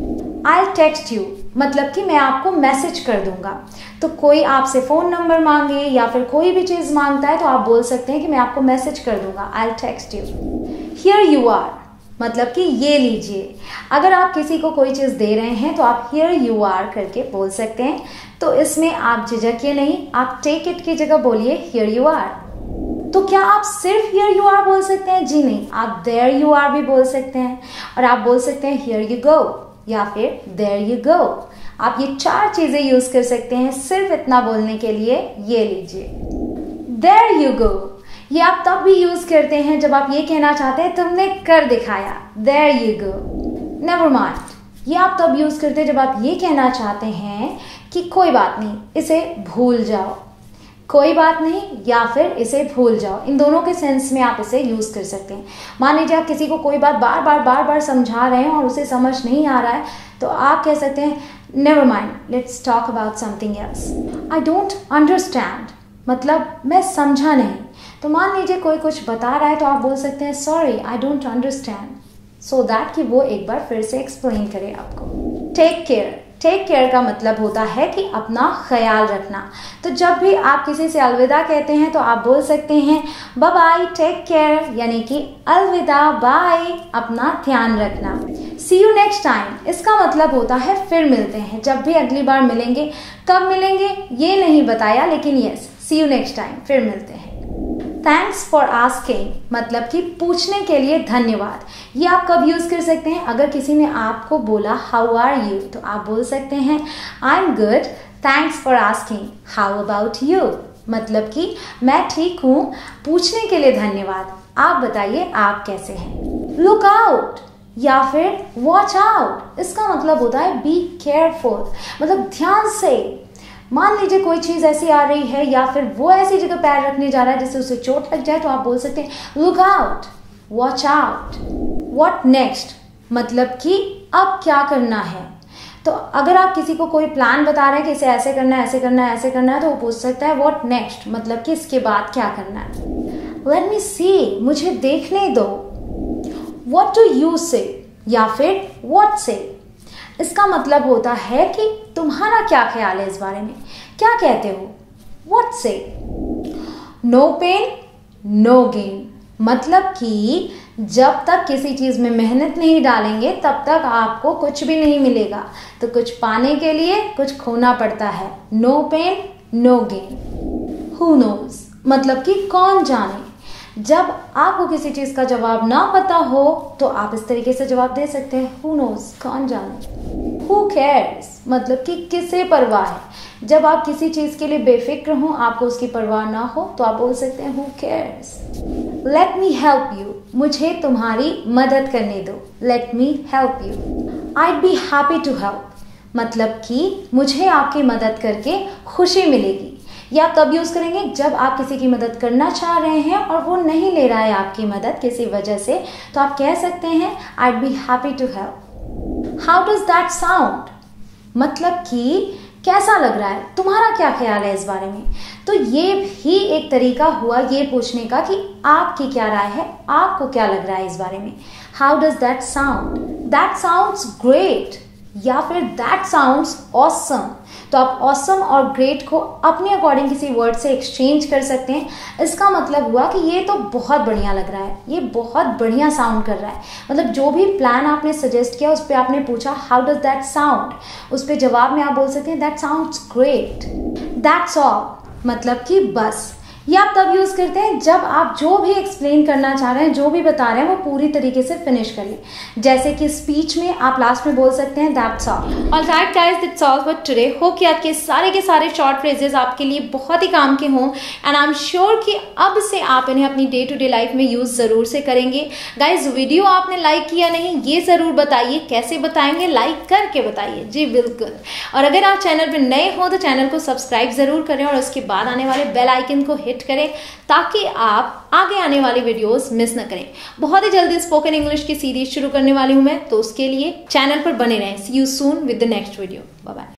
आई टेक्स्ट यू, मतलब कि मैं आपको मैसेज कर दूंगा। तो कोई आपसे फोन नंबर मांगे या फिर कोई भी चीज मांगता है तो आप बोल सकते हैं कि मैं आपको मैसेज कर दूंगा, I text you. Here you are, मतलब कि ये लीजिए। अगर आप किसी को कोई चीज दे रहे हैं तो आप हियर यू आर करके बोल सकते हैं। तो इसमें आप झिझकिए नहीं, आप टेक इट की जगह बोलिए हियर यू आर। तो क्या आप सिर्फ हियर यू आर बोल सकते हैं? जी नहीं, आप देयर यू आर भी बोल सकते हैं, और आप बोल सकते हैं हियर यू गो या फिर देयर यू गो। आप ये 4 चीजें यूज कर सकते हैं सिर्फ इतना बोलने के लिए। ये लीजिए देयर यू गो, ये आप तब भी यूज करते हैं जब आप ये कहना चाहते हैं तुमने कर दिखाया, there you go. Never mind, ये आप तब यूज करते हैं जब आप ये कहना चाहते हैं कि कोई बात नहीं, इसे भूल जाओ। कोई बात नहीं या फिर इसे भूल जाओ, इन दोनों के सेंस में आप इसे यूज कर सकते हैं। मान लीजिए आप किसी को कोई बात बार बार समझा रहे हैं और उसे समझ नहीं आ रहा है, तो आप कह सकते हैं never mind, let's talk about something else. I don't understand, मतलब मैं समझा नहीं। तो मान लीजिए कोई कुछ बता रहा है तो आप बोल सकते हैं sorry I don't understand, so that कि वो एक बार फिर से एक्सप्लेन करे आपको। टेक केयर, टेक केयर का मतलब होता है कि अपना ख्याल रखना। तो जब भी आप किसी से अलविदा कहते हैं तो आप बोल सकते हैं बाय बाय, टेक केयर, यानी कि अलविदा, बाय, अपना ध्यान रखना। सी यू नेक्स्ट टाइम, इसका मतलब होता है फिर मिलते हैं। जब भी अगली बार मिलेंगे, कब मिलेंगे ये नहीं बताया, लेकिन yes, see you next time, फिर मिलते हैं। थैंक्स फॉर आस्किंग, मतलब कि पूछने के लिए धन्यवाद। ये आप कब यूज कर सकते हैं? अगर किसी ने आपको बोला हाउ आर यू, तो आप बोल सकते हैं I am good, thanks for asking, how about you, मतलब कि मैं ठीक हूँ, पूछने के लिए धन्यवाद, आप बताइए आप कैसे हैं। लुक आउट या फिर वॉच आउट, इसका मतलब होता है बी केयरफुल, मतलब ध्यान से। मान लीजिए कोई चीज ऐसी आ रही है या फिर वो ऐसी जगह पैर रखने जा रहा है जिससे उसे चोट लग जाए, तो आप बोल सकते हैं look out, watch out. What next, मतलब कि अब क्या करना है। तो अगर आप किसी को कोई प्लान बता रहे हैं कि इसे ऐसे करना है, ऐसे करना है, ऐसे करना है, तो वो पूछ सकता है व्हाट नेक्स्ट, मतलब कि इसके बाद क्या करना है। लेट मी सी, मुझे देखने दो। व्हाट डू यू से या फिर व्हाट से, इसका मतलब होता है कि तुम्हारा क्या ख्याल है इस बारे में, क्या कहते हो। व्हाट से। नो पेन नो गेन, मतलब कि जब तक किसी चीज में मेहनत नहीं डालेंगे तब तक आपको कुछ भी नहीं मिलेगा। तो कुछ पाने के लिए कुछ खोना पड़ता है। No pain no gain. Who knows, मतलब कि कौन जाने। जब आपको किसी चीज का जवाब ना पता हो तो आप इस तरीके से जवाब दे सकते हैं हु नोज, कौन जाने। हु केयर्स, मतलब कि किसे परवाह है। जब आप किसी चीज के लिए बेफिक्र हो, आपको उसकी परवाह ना हो, तो आप बोल सकते हैं who cares. Let me help you, मुझे तुम्हारी मदद करने दो। Let me help you. I'd be happy to help, मतलब कि मुझे आपकी मदद करके खुशी मिलेगी। या कब यूज करेंगे? जब आप किसी की मदद करना चाह रहे हैं और वो नहीं ले रहा है आपकी मदद किसी वजह से, तो आप कह सकते हैं I'd be happy to help। How does that sound? मतलब कि कैसा लग रहा है, तुम्हारा क्या ख्याल है इस बारे में। तो ये भी एक तरीका हुआ ये पूछने का कि आपकी क्या राय है, आपको क्या लग रहा है इस बारे में। How does that sound, that sounds great, या फिर दैट साउंड्स ऑसम। तो आप ऑसम और ग्रेट को अपने अकॉर्डिंग किसी वर्ड से एक्सचेंज कर सकते हैं। इसका मतलब हुआ कि ये तो बहुत बढ़िया लग रहा है, ये बहुत बढ़िया साउंड कर रहा है। मतलब जो भी प्लान आपने सजेस्ट किया उस पर आपने पूछा हाउ डज दैट साउंड, उस पर जवाब में आप बोल सकते हैं that sounds great, that's all, मतलब कि बस। ये आप तब यूज करते हैं जब आप जो भी एक्सप्लेन करना चाह रहे हैं, जो भी बता रहे हैं, वो पूरी तरीके से फिनिश कर लें। जैसे कि स्पीच में आप लास्ट में बोल सकते हैं that's all. Alright guys, that's all for today. Hope कि आज के सारे शॉर्ट फ्रेजेस आपके लिए बहुत ही काम के हों एंड आई एम श्योर कि अब से आप इन्हें अपनी डे टू डे लाइफ में यूज जरूर से करेंगे। गाइज, वीडियो आपने लाइक किया नहीं ये जरूर बताइए, कैसे बताएंगे, लाइक करके बताइए। जी बिल्कुल। और अगर आप चैनल पर नए हो तो चैनल को सब्सक्राइब जरूर करें और उसके बाद आने वाले बेल आइकन को हिट करें ताकि आप आगे आने वाली वीडियोस मिस न करें। बहुत ही जल्दी स्पोकन इंग्लिश की सीरीज शुरू करने वाली हूं मैं, तो उसके लिए चैनल पर बने रहें। See you soon with the next video. Bye bye.